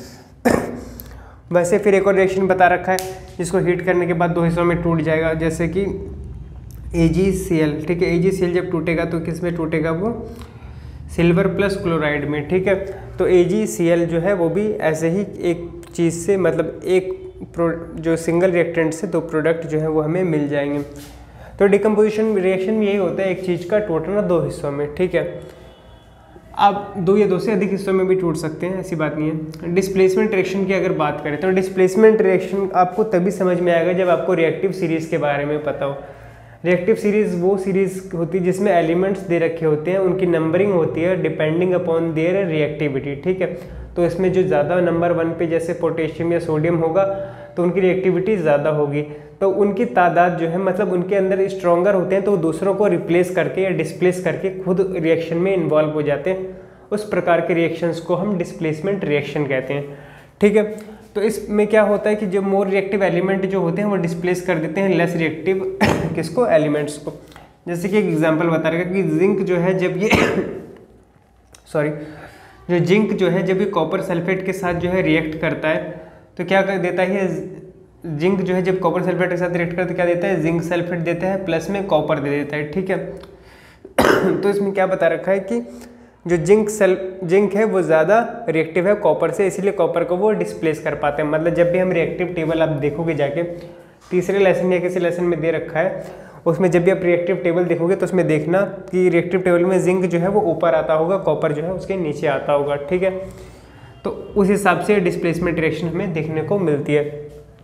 वैसे फिर एक और रिएक्शन बता रखा है जिसको हीट करने के बाद दो हिस्सों में टूट जाएगा, जैसे कि AgCl। ठीक है, AgCl जब टूटेगा तो किस में टूटेगा, वो सिल्वर प्लस क्लोराइड में। ठीक है, तो AgCl जो है वो भी ऐसे ही एक चीज़ से, मतलब एक जो सिंगल रिएक्टेंट से दो प्रोडक्ट जो है वो हमें मिल जाएंगे। तो डिकम्पोजिशन रिएक्शन में यही होता है, एक चीज़ का टूटना दो हिस्सों में। ठीक है, अब दो या दो से अधिक हिस्सों में भी टूट सकते हैं, ऐसी बात नहीं है। डिस्प्लेसमेंट रिएक्शन की अगर बात करें तो डिस्प्लेसमेंट रिएक्शन आपको तभी समझ में आएगा जब आपको रिएक्टिव सीरीज़ के बारे में पता हो। रिएक्टिव सीरीज़ वो सीरीज़ होती है जिसमें एलिमेंट्स दे रखे होते हैं, उनकी नंबरिंग होती है डिपेंडिंग अपॉन देयर रिएक्टिविटी। ठीक है, तो इसमें जो ज़्यादा नंबर 1 पे जैसे पोटेशियम या सोडियम होगा तो उनकी रिएक्टिविटी ज़्यादा होगी, तो उनकी तादाद जो है मतलब उनके अंदर स्ट्रॉन्गर होते हैं, तो दूसरों को रिप्लेस करके या डिस्प्लेस करके खुद रिएक्शन में इन्वॉल्व हो जाते हैं। उस प्रकार के रिएक्शंस को हम डिस्प्लेसमेंट रिएक्शन कहते हैं। ठीक है, तो इसमें क्या होता है कि जो मोर रिएक्टिव एलिमेंट जो होते हैं वो डिस्प्लेस कर देते हैं लेस रिएक्टिव किसको, एलिमेंट्स को। जैसे कि एक एग्जांपल बता रहा है कि जिंक जो है जब ये जो जिंक जो है जब ये कॉपर सल्फेट के साथ जो है रिएक्ट करता है तो क्या कर देता है, जिंक जो है जब कॉपर सल्फेट के साथ रिएक्ट करता है क्या देता है, जिंक सल्फेट देता है प्लस में कॉपर दे देता है। ठीक है, तो इसमें क्या बता रखा है कि जो जिंक है वो ज़्यादा रिएक्टिव है कॉपर से, इसीलिए कॉपर को वो डिस्प्लेस कर पाते हैं। मतलब जब भी हम रिएक्टिव टेबल आप देखोगे जाके तीसरे लेसन या किसी लेसन में दे रखा है, उसमें जब भी आप रिएक्टिव टेबल देखोगे तो उसमें देखना कि रिएक्टिव टेबल में जिंक जो है वो ऊपर आता होगा, कॉपर जो है उसके नीचे आता होगा। ठीक है, तो उस हिसाब से डिस्प्लेसमेंट रिएक्शन हमें देखने को मिलती है।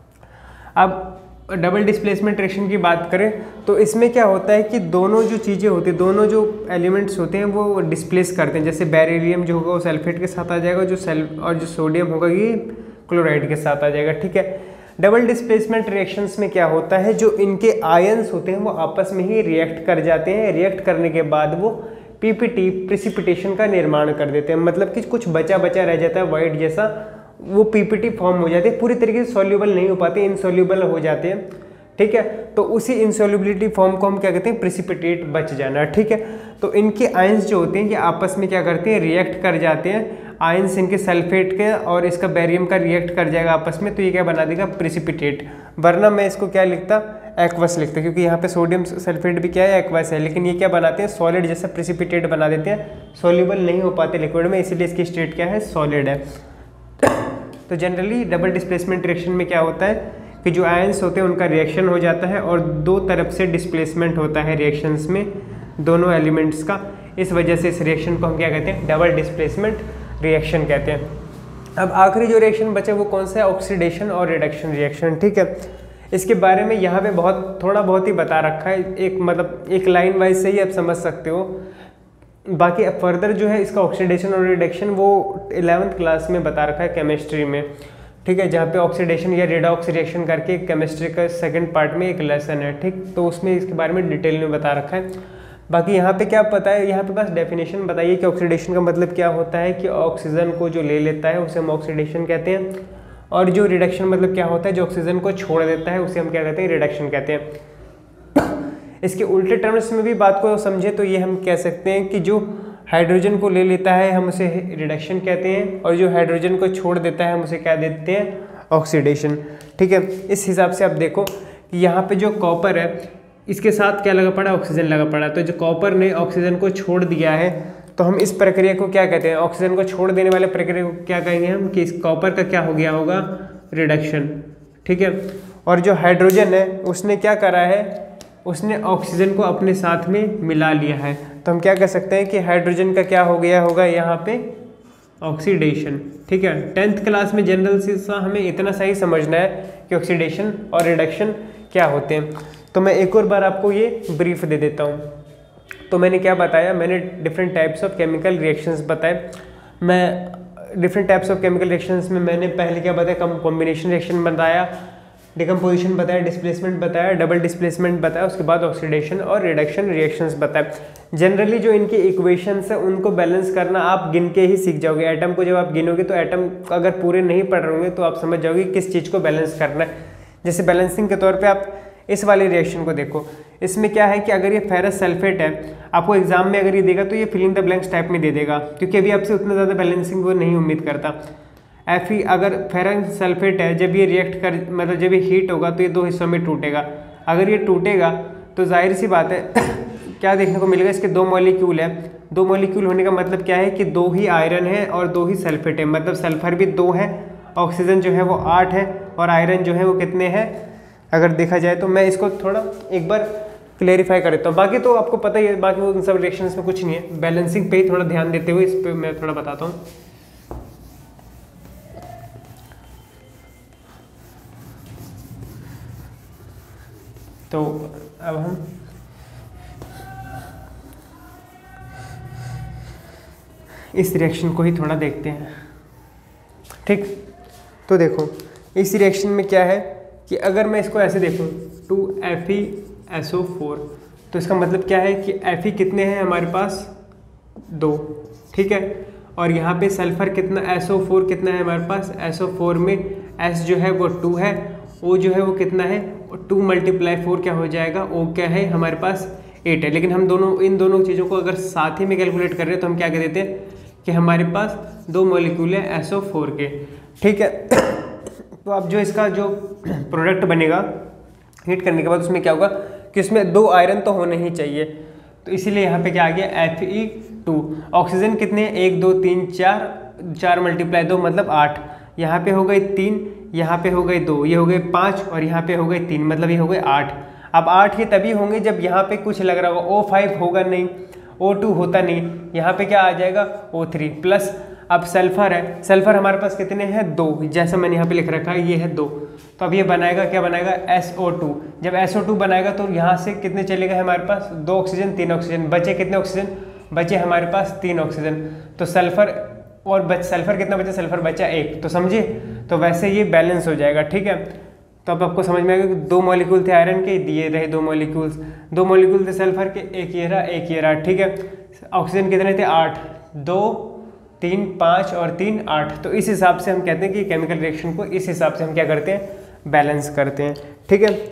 अब डबल डिस्प्लेसमेंट रिएक्शन की बात करें तो इसमें क्या होता है कि दोनों जो चीज़ें होती हैं, दोनों जो एलिमेंट्स होते हैं वो डिस्प्लेस करते हैं। जैसे बेरिलियम जो होगा वो सल्फेट के साथ आ जाएगा, और जो सोडियम होगा ये क्लोराइड के साथ आ जाएगा। ठीक है, डबल डिस्प्लेसमेंट रिएक्शंस में क्या होता है, जो इनके आयंस होते हैं वो आपस में ही रिएक्ट कर जाते हैं। रिएक्ट करने के बाद वो पीपीटी प्रिसिपिटेशन का निर्माण कर देते हैं, मतलब कि कुछ बचा बचा रह जाता है वाइट जैसा, वो पीपीटी फॉर्म हो जाते हैं, पूरी तरीके से सॉल्यूबल नहीं हो पाते, इनसॉल्यूबल हो जाते हैं। ठीक है, तो उसी इनसॉल्युबिलिटी फॉर्म को हम क्या कहते हैं, प्रिसिपिटेट बच जाना। ठीक है, तो इनके आयंस जो होते हैं ये आपस में क्या करते हैं, रिएक्ट कर जाते हैं। आयंस इनके सल्फेट के और इसका बेरियम का रिएक्ट कर जाएगा आपस में, तो ये क्या बना देगा, प्रिसिपिटेट। वरना मैं इसको क्या लिखता, एक्वस लिखता, क्योंकि यहाँ पे सोडियम सल्फेट भी क्या है, एक्वस है। लेकिन ये क्या बनाते हैं, सॉलिड जैसा प्रिसिपिटेट बना देते हैं, सॉल्युबल नहीं हो पाते लिक्विड में, इसीलिए इसकी स्टेट क्या है, सॉलिड है। तो जनरली डबल डिस्प्लेसमेंट रिएक्शन में क्या होता है कि जो आयंस होते हैं उनका रिएक्शन हो जाता है और दो तरफ से डिस्प्लेसमेंट होता है रिएक्शंस में दोनों एलिमेंट्स का। इस वजह से इस रिएक्शन को हम क्या कहते हैं, डबल डिस्प्लेसमेंट रिएक्शन कहते हैं। अब आखिरी जो रिएक्शन बचे वो कौन सा है, ऑक्सीडेशन और रिडक्शन रिएक्शन। ठीक है, इसके बारे में यहाँ पे थोड़ा बहुत ही बता रखा है, एक लाइन वाइज से ही आप समझ सकते हो। बाकी फर्दर जो है इसका ऑक्सीडेशन और रिडक्शन वो 11th क्लास में बता रखा है केमिस्ट्री में। ठीक है, जहाँ पे ऑक्सीडेशन या रिडॉक्स रिएक्शन करके केमिस्ट्री का सेकंड पार्ट में एक लेसन है। ठीक, तो उसमें इसके बारे में डिटेल में बता रखा है। बाकी यहाँ पे क्या पता है, यहाँ पे बस डेफिनेशन बताइए कि ऑक्सीडेशन का मतलब क्या होता है, कि ऑक्सीजन को जो ले लेता है उसे हम ऑक्सीडेशन कहते हैं, और जो रिडक्शन मतलब क्या होता है, जो ऑक्सीजन को छोड़ देता है उसे हम क्या कहते हैं, रिडक्शन कहते हैं। इसके उल्टे टर्म्स में भी बात को समझे तो ये हम कह सकते हैं कि जो हाइड्रोजन को ले लेता है हम उसे रिडक्शन कहते हैं, और जो हाइड्रोजन को छोड़ देता है हम उसे क्या देते हैं, ऑक्सीडेशन। ठीक है, इस हिसाब से आप देखो कि यहाँ पे जो कॉपर है इसके साथ क्या लगा पड़ा, ऑक्सीजन लगा पड़ा, तो जो कॉपर ने ऑक्सीजन को छोड़ दिया है तो हम इस प्रक्रिया को क्या कहते हैं, ऑक्सीजन को छोड़ देने वाले प्रक्रिया को क्या कहेंगे हम, कि इस कॉपर का क्या हो गया होगा, रिडक्शन। ठीक है, और जो हाइड्रोजन है उसने क्या करा है, उसने ऑक्सीजन को अपने साथ में मिला लिया है, तो हम क्या कह सकते हैं कि हाइड्रोजन का क्या हो गया होगा यहाँ पे, ऑक्सीडेशन। ठीक है, 10th क्लास में जनरल से हमें इतना सही समझना है कि ऑक्सीडेशन और रिडक्शन क्या होते हैं। तो मैं एक और बार आपको ये ब्रीफ दे देता हूँ। तो मैंने क्या बताया, मैंने different types of chemical reactions बताए। मैं different types of chemical reactions में मैंने पहले क्या बताया, कॉम्बिनेशन रिएक्शन बताया, डिकम्पोजिशन बताया, डिस्प्लेसमेंट बताया, डबल डिस्प्लेसमेंट बताया, उसके बाद ऑक्सीडेशन और रिडक्शन रिएक्शंस बताया। जनरली जो इनके इक्वेशंस है उनको बैलेंस करना आप गिन के ही सीख जाओगे। एटम को जब आप गिनोगे तो एटम अगर पूरे नहीं पढ़ रहे होंगे तो आप समझ जाओगे किस चीज़ को बैलेंस करना है। जैसे बैलेंसिंग के तौर पे आप इस वाले रिएक्शन को देखो, इसमें क्या है कि अगर ये फेरस सल्फेट है, आपको एग्जाम में अगर ये देगा तो ये फिलिंग द ब्लैंक्स टाइप में दे देगा, क्योंकि अभी आपसे उतना ज़्यादा बैलेंसिंग वो नहीं उम्मीद करता। Fe अगर फेरस सल्फेट है, जब ये रिएक्ट कर मतलब जब ये हीट होगा तो ये दो हिस्सों में टूटेगा। अगर ये टूटेगा तो जाहिर सी बात है क्या देखने को मिलेगा, इसके दो मॉलिक्यूल है। दो मॉलिक्यूल होने का मतलब क्या है कि दो ही आयरन है और दो ही सल्फेट है, मतलब सल्फर भी 2 है, ऑक्सीजन जो है वो 8 है, और आयरन जो है वो कितने हैं अगर देखा जाए तो। मैं इसको थोड़ा एक बार क्लेरिफाई कर देता हूँ, बाकी तो आपको पता ही है, बाकी वो सब रिएक्शंस में कुछ नहीं है। बैलेंसिंग पे ही थोड़ा ध्यान देते हुए इस पर मैं थोड़ा बताता हूँ। तो अब हम इस रिएक्शन को ही थोड़ा देखते हैं। ठीक। तो देखो इस रिएक्शन में क्या है कि अगर मैं इसको ऐसे देखूँ 2FeSO4, तो इसका मतलब क्या है कि Fe कितने हैं हमारे पास 2, ठीक है। और यहाँ पे सल्फर कितना, SO4 कितना है हमारे पास, SO4 में S जो है वो 2 है, O जो है वो कितना है 2 × 4 क्या हो जाएगा, O क्या है हमारे पास 8 है। लेकिन हम इन दोनों चीज़ों को अगर साथ ही में कैलकुलेट कर रहे हैं तो हम क्या कह देते हैं कि हमारे पास 2 मॉलिक्यूल है SO4 के, ठीक है। तो अब जो इसका जो प्रोडक्ट बनेगा हीट करने के बाद उसमें क्या होगा कि उसमें 2 आयरन तो होने ही चाहिए, तो इसीलिए यहाँ पे क्या आ गया Fe2। ऑक्सीजन कितने हैं 1 2 3 4, 4 × 2 मतलब 8, यहाँ पे हो गए 3, यहाँ पे हो गए 2, ये हो गए 5 और यहाँ पे हो गए 3, मतलब ये हो गए 8। अब 8 ही तभी होंगे जब यहाँ पे कुछ लग रहा होगा, O5 होगा नहीं, O2 होता नहीं, यहाँ पे क्या आ जाएगा O3 प्लस। अब सल्फर है, सल्फर हमारे पास कितने हैं 2, जैसा मैंने यहाँ पे लिख रखा है ये है 2, तो अब ये बनाएगा क्या बनाएगा SO2। जब SO2 बनाएगा तो यहाँ से कितने चले गए हमारे पास 2 ऑक्सीजन 3 ऑक्सीजन, बचे कितने ऑक्सीजन, बचे हमारे पास 3 ऑक्सीजन, तो सल्फर और सल्फर कितना बचा, सल्फर बचा 1, तो समझिए। तो वैसे ये बैलेंस हो जाएगा, ठीक है। तो अब आपको समझ में आएगा कि 2 मॉलिक्यूल थे आयरन के, दिए रहे 2 मॉलिक्यूल्स, 2 मॉलिक्यूल थे सल्फर के, एक ये रहा एक ये रहा, ठीक है। ऑक्सीजन कितने थे 8, 2 3 5 और 3 8, तो इस हिसाब से हम कहते हैं कि केमिकल रिएक्शन को इस हिसाब से हम क्या करते हैं बैलेंस करते हैं, ठीक है।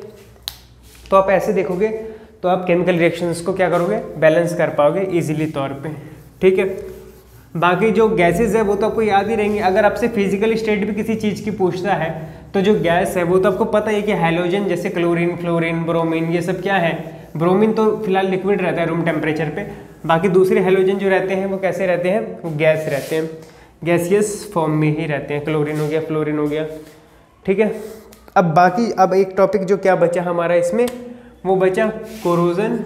तो आप ऐसे देखोगे तो आप केमिकल रिएक्शंस को क्या करोगे बैलेंस कर पाओगे इजीली तौर पे, ठीक है। बाकी जो गैसेज है वो तो आपको याद ही रहेंगी। अगर आपसे फिजिकल स्टेट भी किसी चीज़ की पूछता है तो जो गैस है वो तो आपको पता है कि हैलोजन जैसे क्लोरीन फ्लोरीन ब्रोमीन ये सब क्या है, ब्रोमीन तो फिलहाल लिक्विड रहता है रूम टेम्परेचर पे, बाकी दूसरे हैलोजन जो रहते हैं वो कैसे रहते हैं, वो गैस रहते हैं, गैसियस फॉर्म में ही रहते हैं, क्लोरीन हो गया फ्लोरीन हो गया, ठीक है। अब बाकी अब एक टॉपिक जो क्या बचा हमारा इसमें, वो बचा कोरोजन,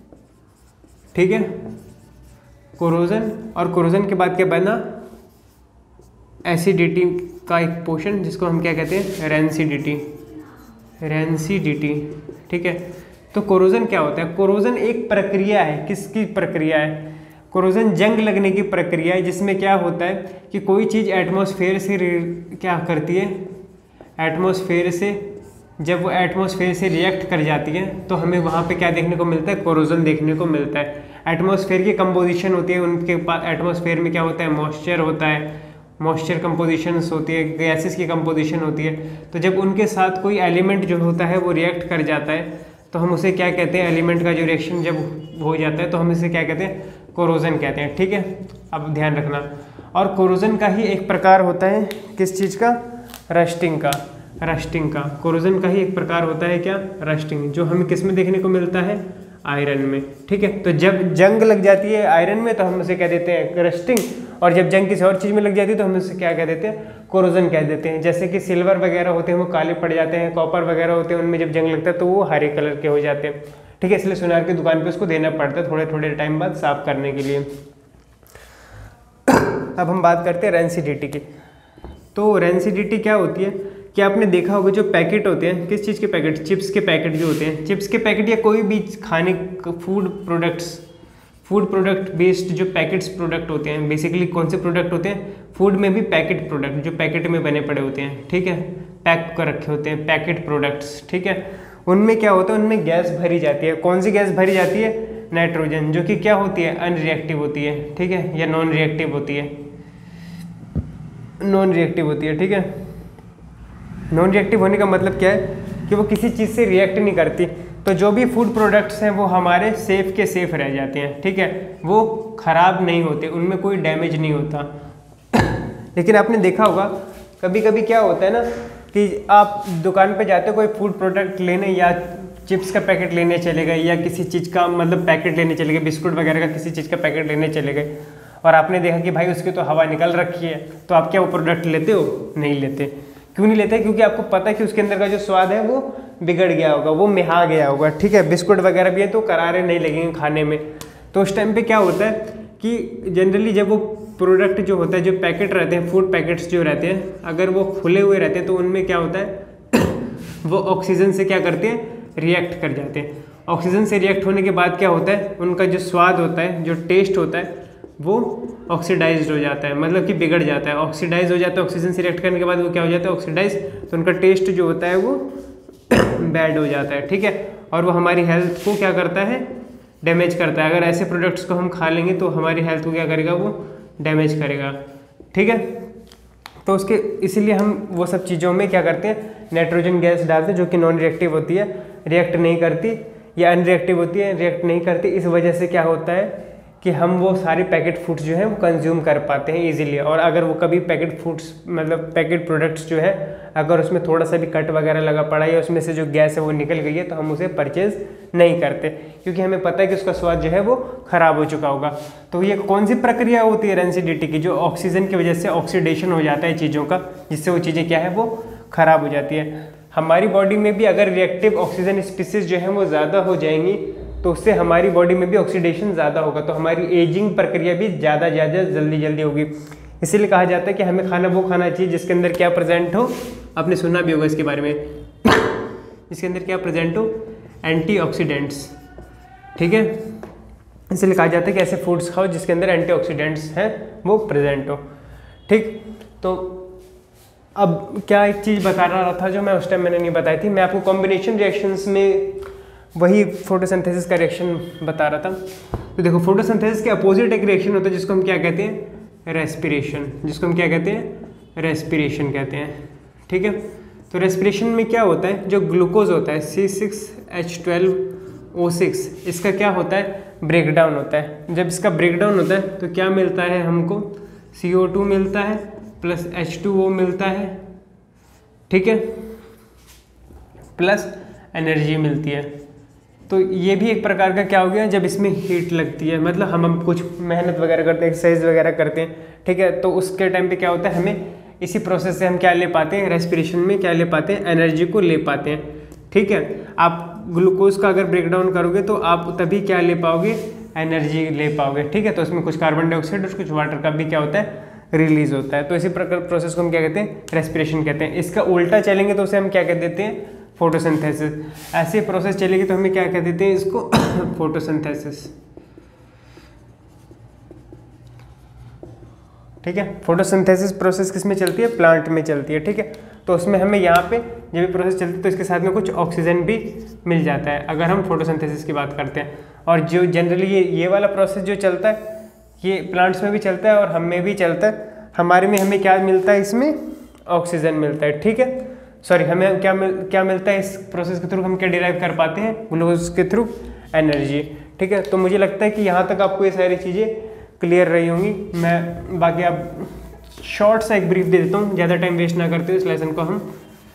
ठीक है, कोरोजन। और कोरोजन के बाद क्या बना एसिडिटी का एक पोर्शन जिसको हम क्या कहते हैं रेंसिडिटी, रेंसिडिटी, ठीक है। तो कोरोजन क्या होता है, कोरोजन एक प्रक्रिया है, किसकी प्रक्रिया है, कोरोजन जंग लगने की प्रक्रिया है, जिसमें क्या होता है कि कोई चीज़ एटमॉस्फेयर से क्या करती है, एटमॉस्फेयर से जब वो एटमॉस्फेयर से रिएक्ट कर जाती है तो हमें वहाँ पे क्या देखने को मिलता है, कोरोजन देखने को मिलता है। एटमॉस्फेयर की कंपोजिशन होती है, उनके पास एटमॉस्फेयर में क्या होता है मॉइस्चर होता है, मॉइस्चर कंपोजिशंस होती है, गैसेस की कंपोजिशन होती है। तो जब उनके साथ कोई एलिमेंट जो होता है वो रिएक्ट कर जाता है तो हम उसे क्या कहते हैं, एलिमेंट का जो रिएक्शन जब हो जाता है तो हम इसे क्या कहते हैं, कोरोजन कहते हैं, ठीक है। अब ध्यान रखना, और कोरोजन का ही एक प्रकार होता है किस चीज़ का, रस्टिंग का, रस्टिंग का, कोरोजन का ही एक प्रकार होता है क्या, रस्टिंग, जो हमें किस में देखने को मिलता है, आयरन में, ठीक है। तो जब जंग लग जाती है आयरन में तो हम उसे कह देते हैं रस्टिंग, और जब जंग किसी और चीज़ में लग जाती है तो हम उसे क्या कह देते हैं, कोरोजन कह देते हैं। जैसे कि सिल्वर वगैरह होते हैं वो काले पड़ जाते हैं, कॉपर वगैरह होते हैं उनमें जब जंग लगता है तो वो हरे कलर के हो जाते हैं, ठीक है। इसलिए सुनार की दुकान पे उसको देना पड़ता है थोड़े थोड़े टाइम बाद साफ करने के लिए। अब हम बात करते हैं रेंसिडिटी की। तो रेंसिडिटी क्या होती है कि आपने देखा होगा जो पैकेट होते हैं, किस चीज़ के पैकेट, चिप्स के पैकेट जो होते हैं, चिप्स के पैकेट या कोई भी खाने फूड प्रोडक्ट बेस्ड जो पैकेट्स प्रोडक्ट होते हैं, बेसिकली कौन से प्रोडक्ट होते हैं, फूड में भी पैकेट प्रोडक्ट जो पैकेट में बने पड़े होते हैं, ठीक है, पैक कर रखे होते हैं पैकेट प्रोडक्ट्स, ठीक है। उनमें क्या होता है, उनमें गैस भरी जाती है, कौन सी गैस भरी जाती है, नाइट्रोजन, जो कि क्या होती है, अनरिएक्टिव होती है, ठीक है, या नॉन रिएक्टिव होती है, नॉन रिएक्टिव होती है, ठीक है। नॉन रिएक्टिव होने का मतलब क्या है कि वो किसी चीज़ से रिएक्ट नहीं करती, तो जो भी फूड प्रोडक्ट्स हैं वो हमारे सेफ के सेफ रह जाते हैं, ठीक है, वो खराब नहीं होते, उनमें कोई डैमेज नहीं होता। लेकिन आपने देखा होगा कभी कभी क्या होता है ना कि आप दुकान पे जाते हो कोई फूड प्रोडक्ट लेने, या चिप्स का पैकेट लेने चले गए, या किसी चीज़ का मतलब पैकेट लेने चले गए, बिस्कुट वगैरह का किसी चीज़ का पैकेट लेने चले गए, और आपने देखा कि भाई उसकी तो हवा निकल रखी है, तो आप क्या वो प्रोडक्ट लेते हो, नहीं लेते। क्यों नहीं लेते, क्योंकि आपको पता है कि उसके अंदर का जो स्वाद है वो बिगड़ गया होगा, वो मिहा गया होगा, ठीक है। बिस्कुट वगैरह भी है तो करारे नहीं लगेंगे खाने में। तो उस टाइम पे क्या होता है कि जनरली जब वो प्रोडक्ट जो होता है, जो पैकेट रहते हैं, फूड पैकेट्स जो रहते हैं, अगर वो खुले हुए रहते हैं तो उनमें क्या होता है वो ऑक्सीजन से क्या करते हैं, रिएक्ट कर जाते हैं। ऑक्सीजन से रिएक्ट होने के बाद क्या होता है, उनका जो स्वाद होता है, जो टेस्ट होता है, वो ऑक्सीडाइज्ड हो जाता है, मतलब कि बिगड़ जाता है, ऑक्सीडाइज हो जाता है। ऑक्सीजन से रिएक्ट करने के बाद वो क्या हो जाता है, ऑक्सीडाइज, तो उनका टेस्ट जो होता है वो बैड हो जाता है, ठीक है। और वो हमारी हेल्थ को क्या करता है, डैमेज करता है। अगर ऐसे प्रोडक्ट्स को हम खा लेंगे तो हमारी हेल्थ को क्या करेगा, वो डैमेज करेगा, ठीक है। तो उसके इसीलिए हम वो सब चीज़ों में क्या करते हैं, नाइट्रोजन गैस डालते हैं जो कि नॉन रिएक्टिव होती है, रिएक्ट नहीं करती, या अनरिएक्टिव होती है, रिएक्ट नहीं करती। इस वजह से क्या होता है कि हम वो सारे पैकेट फूड्स जो हैं वो कंज्यूम कर पाते हैं इजीली। और अगर वो कभी पैकेट फूड्स मतलब पैकेट प्रोडक्ट्स जो है अगर उसमें थोड़ा सा भी कट वगैरह लगा पड़ा है या उसमें से जो गैस है वो निकल गई है तो हम उसे परचेज़ नहीं करते, क्योंकि हमें पता है कि उसका स्वाद जो है वो ख़राब हो चुका होगा। तो ये कौन सी प्रक्रिया होती है रेंसिडिटी की, जो ऑक्सीजन की वजह से ऑक्सीडेशन हो जाता है चीज़ों का, जिससे वो चीज़ें क्या है वो ख़राब हो जाती है। हमारी बॉडी में भी अगर रिएक्टिव ऑक्सीजन स्पीसीज जो है वो ज़्यादा हो जाएंगी तो उससे हमारी बॉडी में भी ऑक्सीडेशन ज़्यादा होगा, तो हमारी एजिंग प्रक्रिया भी ज़्यादा जल्दी होगी। इसीलिए कहा जाता है कि हमें खाना वो खाना चाहिए जिसके अंदर क्या प्रेजेंट हो, आपने सुना भी होगा इसके बारे में, इसके अंदर क्या प्रेजेंट हो, एंटीऑक्सीडेंट्स, ठीक है। इसलिए कहा जाता है कि ऐसे फूड्स खाओ जिसके अंदर एंटीऑक्सीडेंट्स हैं वो प्रेजेंट हो, ठीक। तो अब क्या एक चीज़ बता रहा था जो मैं उस टाइम मैंने नहीं बताई थी, मैं आपको कॉम्बिनेशन रिएक्शंस में वही फोटोसिंथेसिस का रिएक्शन बता रहा था। तो देखो फोटोसिंथेसिस के अपोजिट एक रिएक्शन होता है जिसको हम क्या कहते हैं, रेस्पिरेशन, जिसको हम क्या कहते हैं, रेस्पिरेशन कहते हैं, ठीक है। तो रेस्पिरेशन में क्या होता है, जो ग्लूकोज होता है C6H12O6 इसका क्या होता है, ब्रेकडाउन होता है। जब इसका ब्रेकडाउन होता है तो क्या मिलता है हमको, CO2 मिलता है प्लस H2O मिलता है, ठीक है, प्लस एनर्जी मिलती है। तो ये भी एक प्रकार का क्या हो गया, जब इसमें हीट लगती है, मतलब हम कुछ मेहनत वगैरह करते हैं, एक्सरसाइज वगैरह करते हैं, ठीक है, तो उसके टाइम पे क्या होता है, हमें इसी प्रोसेस से हम क्या ले पाते हैं, रेस्पिरेशन में क्या ले पाते हैं, एनर्जी को ले पाते हैं, ठीक है। आप ग्लूकोज का अगर ब्रेकडाउन करोगे तो आप तभी क्या ले पाओगे, एनर्जी ले पाओगे, ठीक है। तो उसमें कुछ कार्बन डाइऑक्साइड और कुछ वाटर का भी क्या होता है, रिलीज होता है। तो इसी प्रकार प्रोसेस को हम क्या कहते हैं, रेस्पिरेशन कहते हैं। इसका उल्टा चलेंगे तो उसे हम क्या कह देते हैं, फोटोसिंथेसिस। ऐसे प्रोसेस चलेगी तो हमें क्या कह देते हैं इसको, फोटोसिंथेसिस, ठीक है। फोटोसिंथेसिस प्रोसेस किस में चलती है, प्लांट में चलती है, ठीक है। तो उसमें हमें यहाँ पे जब भी प्रोसेस चलती है तो इसके साथ में कुछ ऑक्सीजन भी मिल जाता है अगर हम फोटोसिंथेसिस की बात करते हैं। और जो जनरली ये वाला प्रोसेस जो चलता है ये प्लांट्स में भी चलता है और हम में भी चलता है। हमारे में हमें क्या मिलता है, इसमें ऑक्सीजन मिलता है, ठीक है। सॉरी, हमें क्या मिलता है इस प्रोसेस के थ्रू, हम क्या डिराइव कर पाते हैं, ग्लूकोज के थ्रू एनर्जी, ठीक है। तो मुझे लगता है कि यहाँ तक आपको ये सारी चीज़ें क्लियर रही होंगी। मैं बाकी आप शॉर्ट सा एक ब्रीफ दे देता हूँ, ज़्यादा टाइम वेस्ट ना करते हुए इस लेसन को हम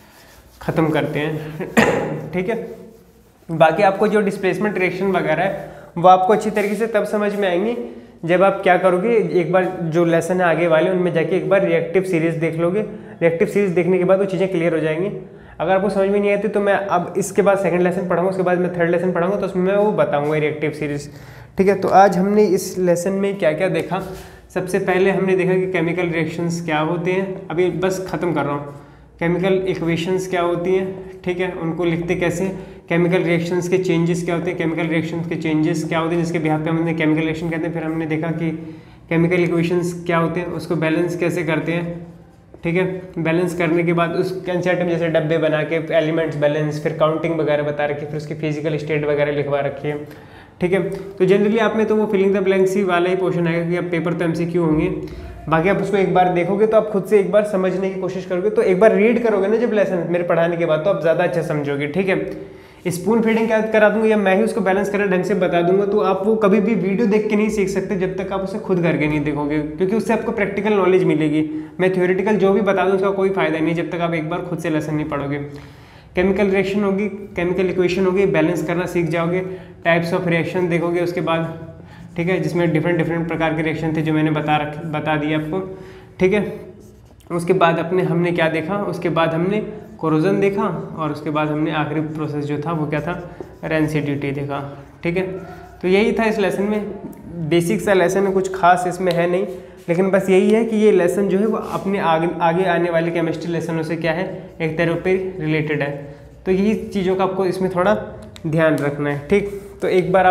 ख़त्म करते हैं, ठीक है। बाकी आपको जो डिस्प्लेसमेंट रिएक्शन वगैरह है वो आपको अच्छी तरीके से तब समझ में आएंगी जब आप क्या करोगे, एक बार जो लेसन है आगे वाले उनमें जाके एक बार रिएक्टिव सीरीज़ देख लोगे। रिएक्टिव सीरीज़ देखने के बाद वो चीज़ें क्लियर हो जाएंगी। अगर आपको समझ में नहीं आती तो मैं अब इसके बाद सेकंड लेसन पढ़ाऊंगा, उसके बाद मैं थर्ड लेसन पढ़ाऊंगा तो उसमें मैं वो बताऊंगा रिएक्टिव सीरीज़, ठीक है। तो आज हमने इस लेसन में क्या क्या देखा, सबसे पहले हमने देखा कि केमिकल रिएक्शंस क्या होते हैं, अभी बस ख़त्म कर रहा हूँ। केमिकल इक्वेशंस क्या होती हैं, ठीक है, उनको लिखते कैसे, केमिकल रिएक्शंस के चेंजेस क्या होते हैं, केमिकल रिएक्शंस के चेंजेस क्या होते हैं जिसके बिहाफ पे हमने केमिकल रिएक्शन कहते हैं। फिर हमने देखा कि केमिकल इक्वेशंस क्या होते हैं, उसको बैलेंस कैसे करते हैं, ठीक है। बैलेंस करने के बाद उस एनसीईआरटी में जैसे डब्बे बना के एलिमेंट्स बैलेंस, फिर काउंटिंग वगैरह बता रखी है, फिर उसकी फिजिकल स्टेट वगैरह लिखवा रखी है, ठीक है। तो जनरली आप में तो वो फिलिंग द ब्लैंक्स ही वाला ही पोर्शन आएगा कि अब पेपर तो MCQ होंगे। बाकी आप उसको एक बार देखोगे तो आप खुद से एक बार समझने की कोशिश करोगे, तो एक बार रीड करोगे ना जब लेसन मेरे पढ़ाने के बाद तो आप ज़्यादा अच्छा समझोगे, ठीक है। स्पून फीडिंग क्या करा दूंगा या मैं ही उसको बैलेंस करना ढंग से बता दूंगा, तो आप वो कभी भी वीडियो देख के नहीं सीख सकते जब तक आप उसे खुद करके नहीं देखोगे, क्योंकि उससे आपको प्रैक्टिकल नॉलेज मिलेगी। मैं थ्योरेटिकल जो भी बता दूँ उसका कोई फायदा नहीं जब तक आप एक बार खुद से लेसन नहीं पढ़ोगे। केमिकल रिएक्शन होगी, केमिकल इक्वेशन होगी, बैलेंस करना सीख जाओगे, टाइप्स ऑफ रिएक्शन देखोगे उसके बाद, ठीक है, जिसमें डिफरेंट प्रकार के रिएक्शन थे जो मैंने बता दिए आपको, ठीक है। उसके बाद हमने क्या देखा, उसके बाद हमने कोरोजन देखा और उसके बाद हमने आखिरी प्रोसेस जो था वो क्या था, रेंसिडिटी देखा, ठीक है। तो यही था इस लेसन में, बेसिक सा लेसन है, कुछ खास इसमें है नहीं, लेकिन बस यही है कि ये लेसन जो है वो अपने आगे आने वाले केमिस्ट्री लेसनों से क्या है, एक तरह पे रिलेटेड है। तो यही चीज़ों का आपको इसमें थोड़ा ध्यान रखना है, ठीक। तो एक बार आप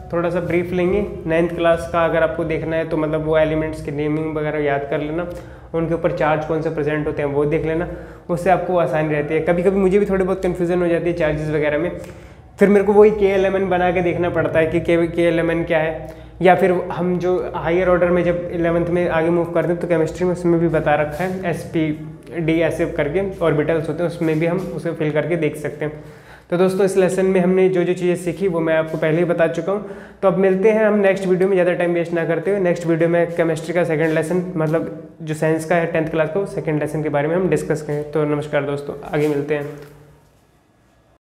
थोड़ा सा ब्रीफ लेंगे 9th क्लास का। अगर आपको देखना है तो मतलब वो एलिमेंट्स की नेमिंग वगैरह याद कर लेना, उनके ऊपर चार्ज कौन से प्रेजेंट होते हैं वो देख लेना, उससे आपको आसानी रहती है। कभी कभी मुझे भी थोड़ी बहुत कन्फ्यूज़न हो जाती है चार्जेस वगैरह में, फिर मेरे को वही KLMN बना के देखना पड़ता है कि KLMN क्या है। या फिर हम जो हायर ऑर्डर में जब 11th में आगे मूव करते हैं तो केमिस्ट्री में उसमें भी बता रखा है SP-D ऐसे करके ऑर्बिटल्स होते हैं, उसमें भी हम उसे फिल करके देख सकते हैं। तो दोस्तों इस लेसन में हमने जो जो चीज़ें सीखी वो मैं आपको पहले ही बता चुका हूँ। तो अब मिलते हैं हम नेक्स्ट वीडियो में, ज़्यादा टाइम वेस्ट ना करते हुए। नेक्स्ट वीडियो में केमिस्ट्री का सेकंड लेसन, मतलब जो साइंस का है 10th क्लास का, सेकंड लेसन के बारे में हम डिस्कस करें। तो नमस्कार दोस्तों, आगे मिलते हैं।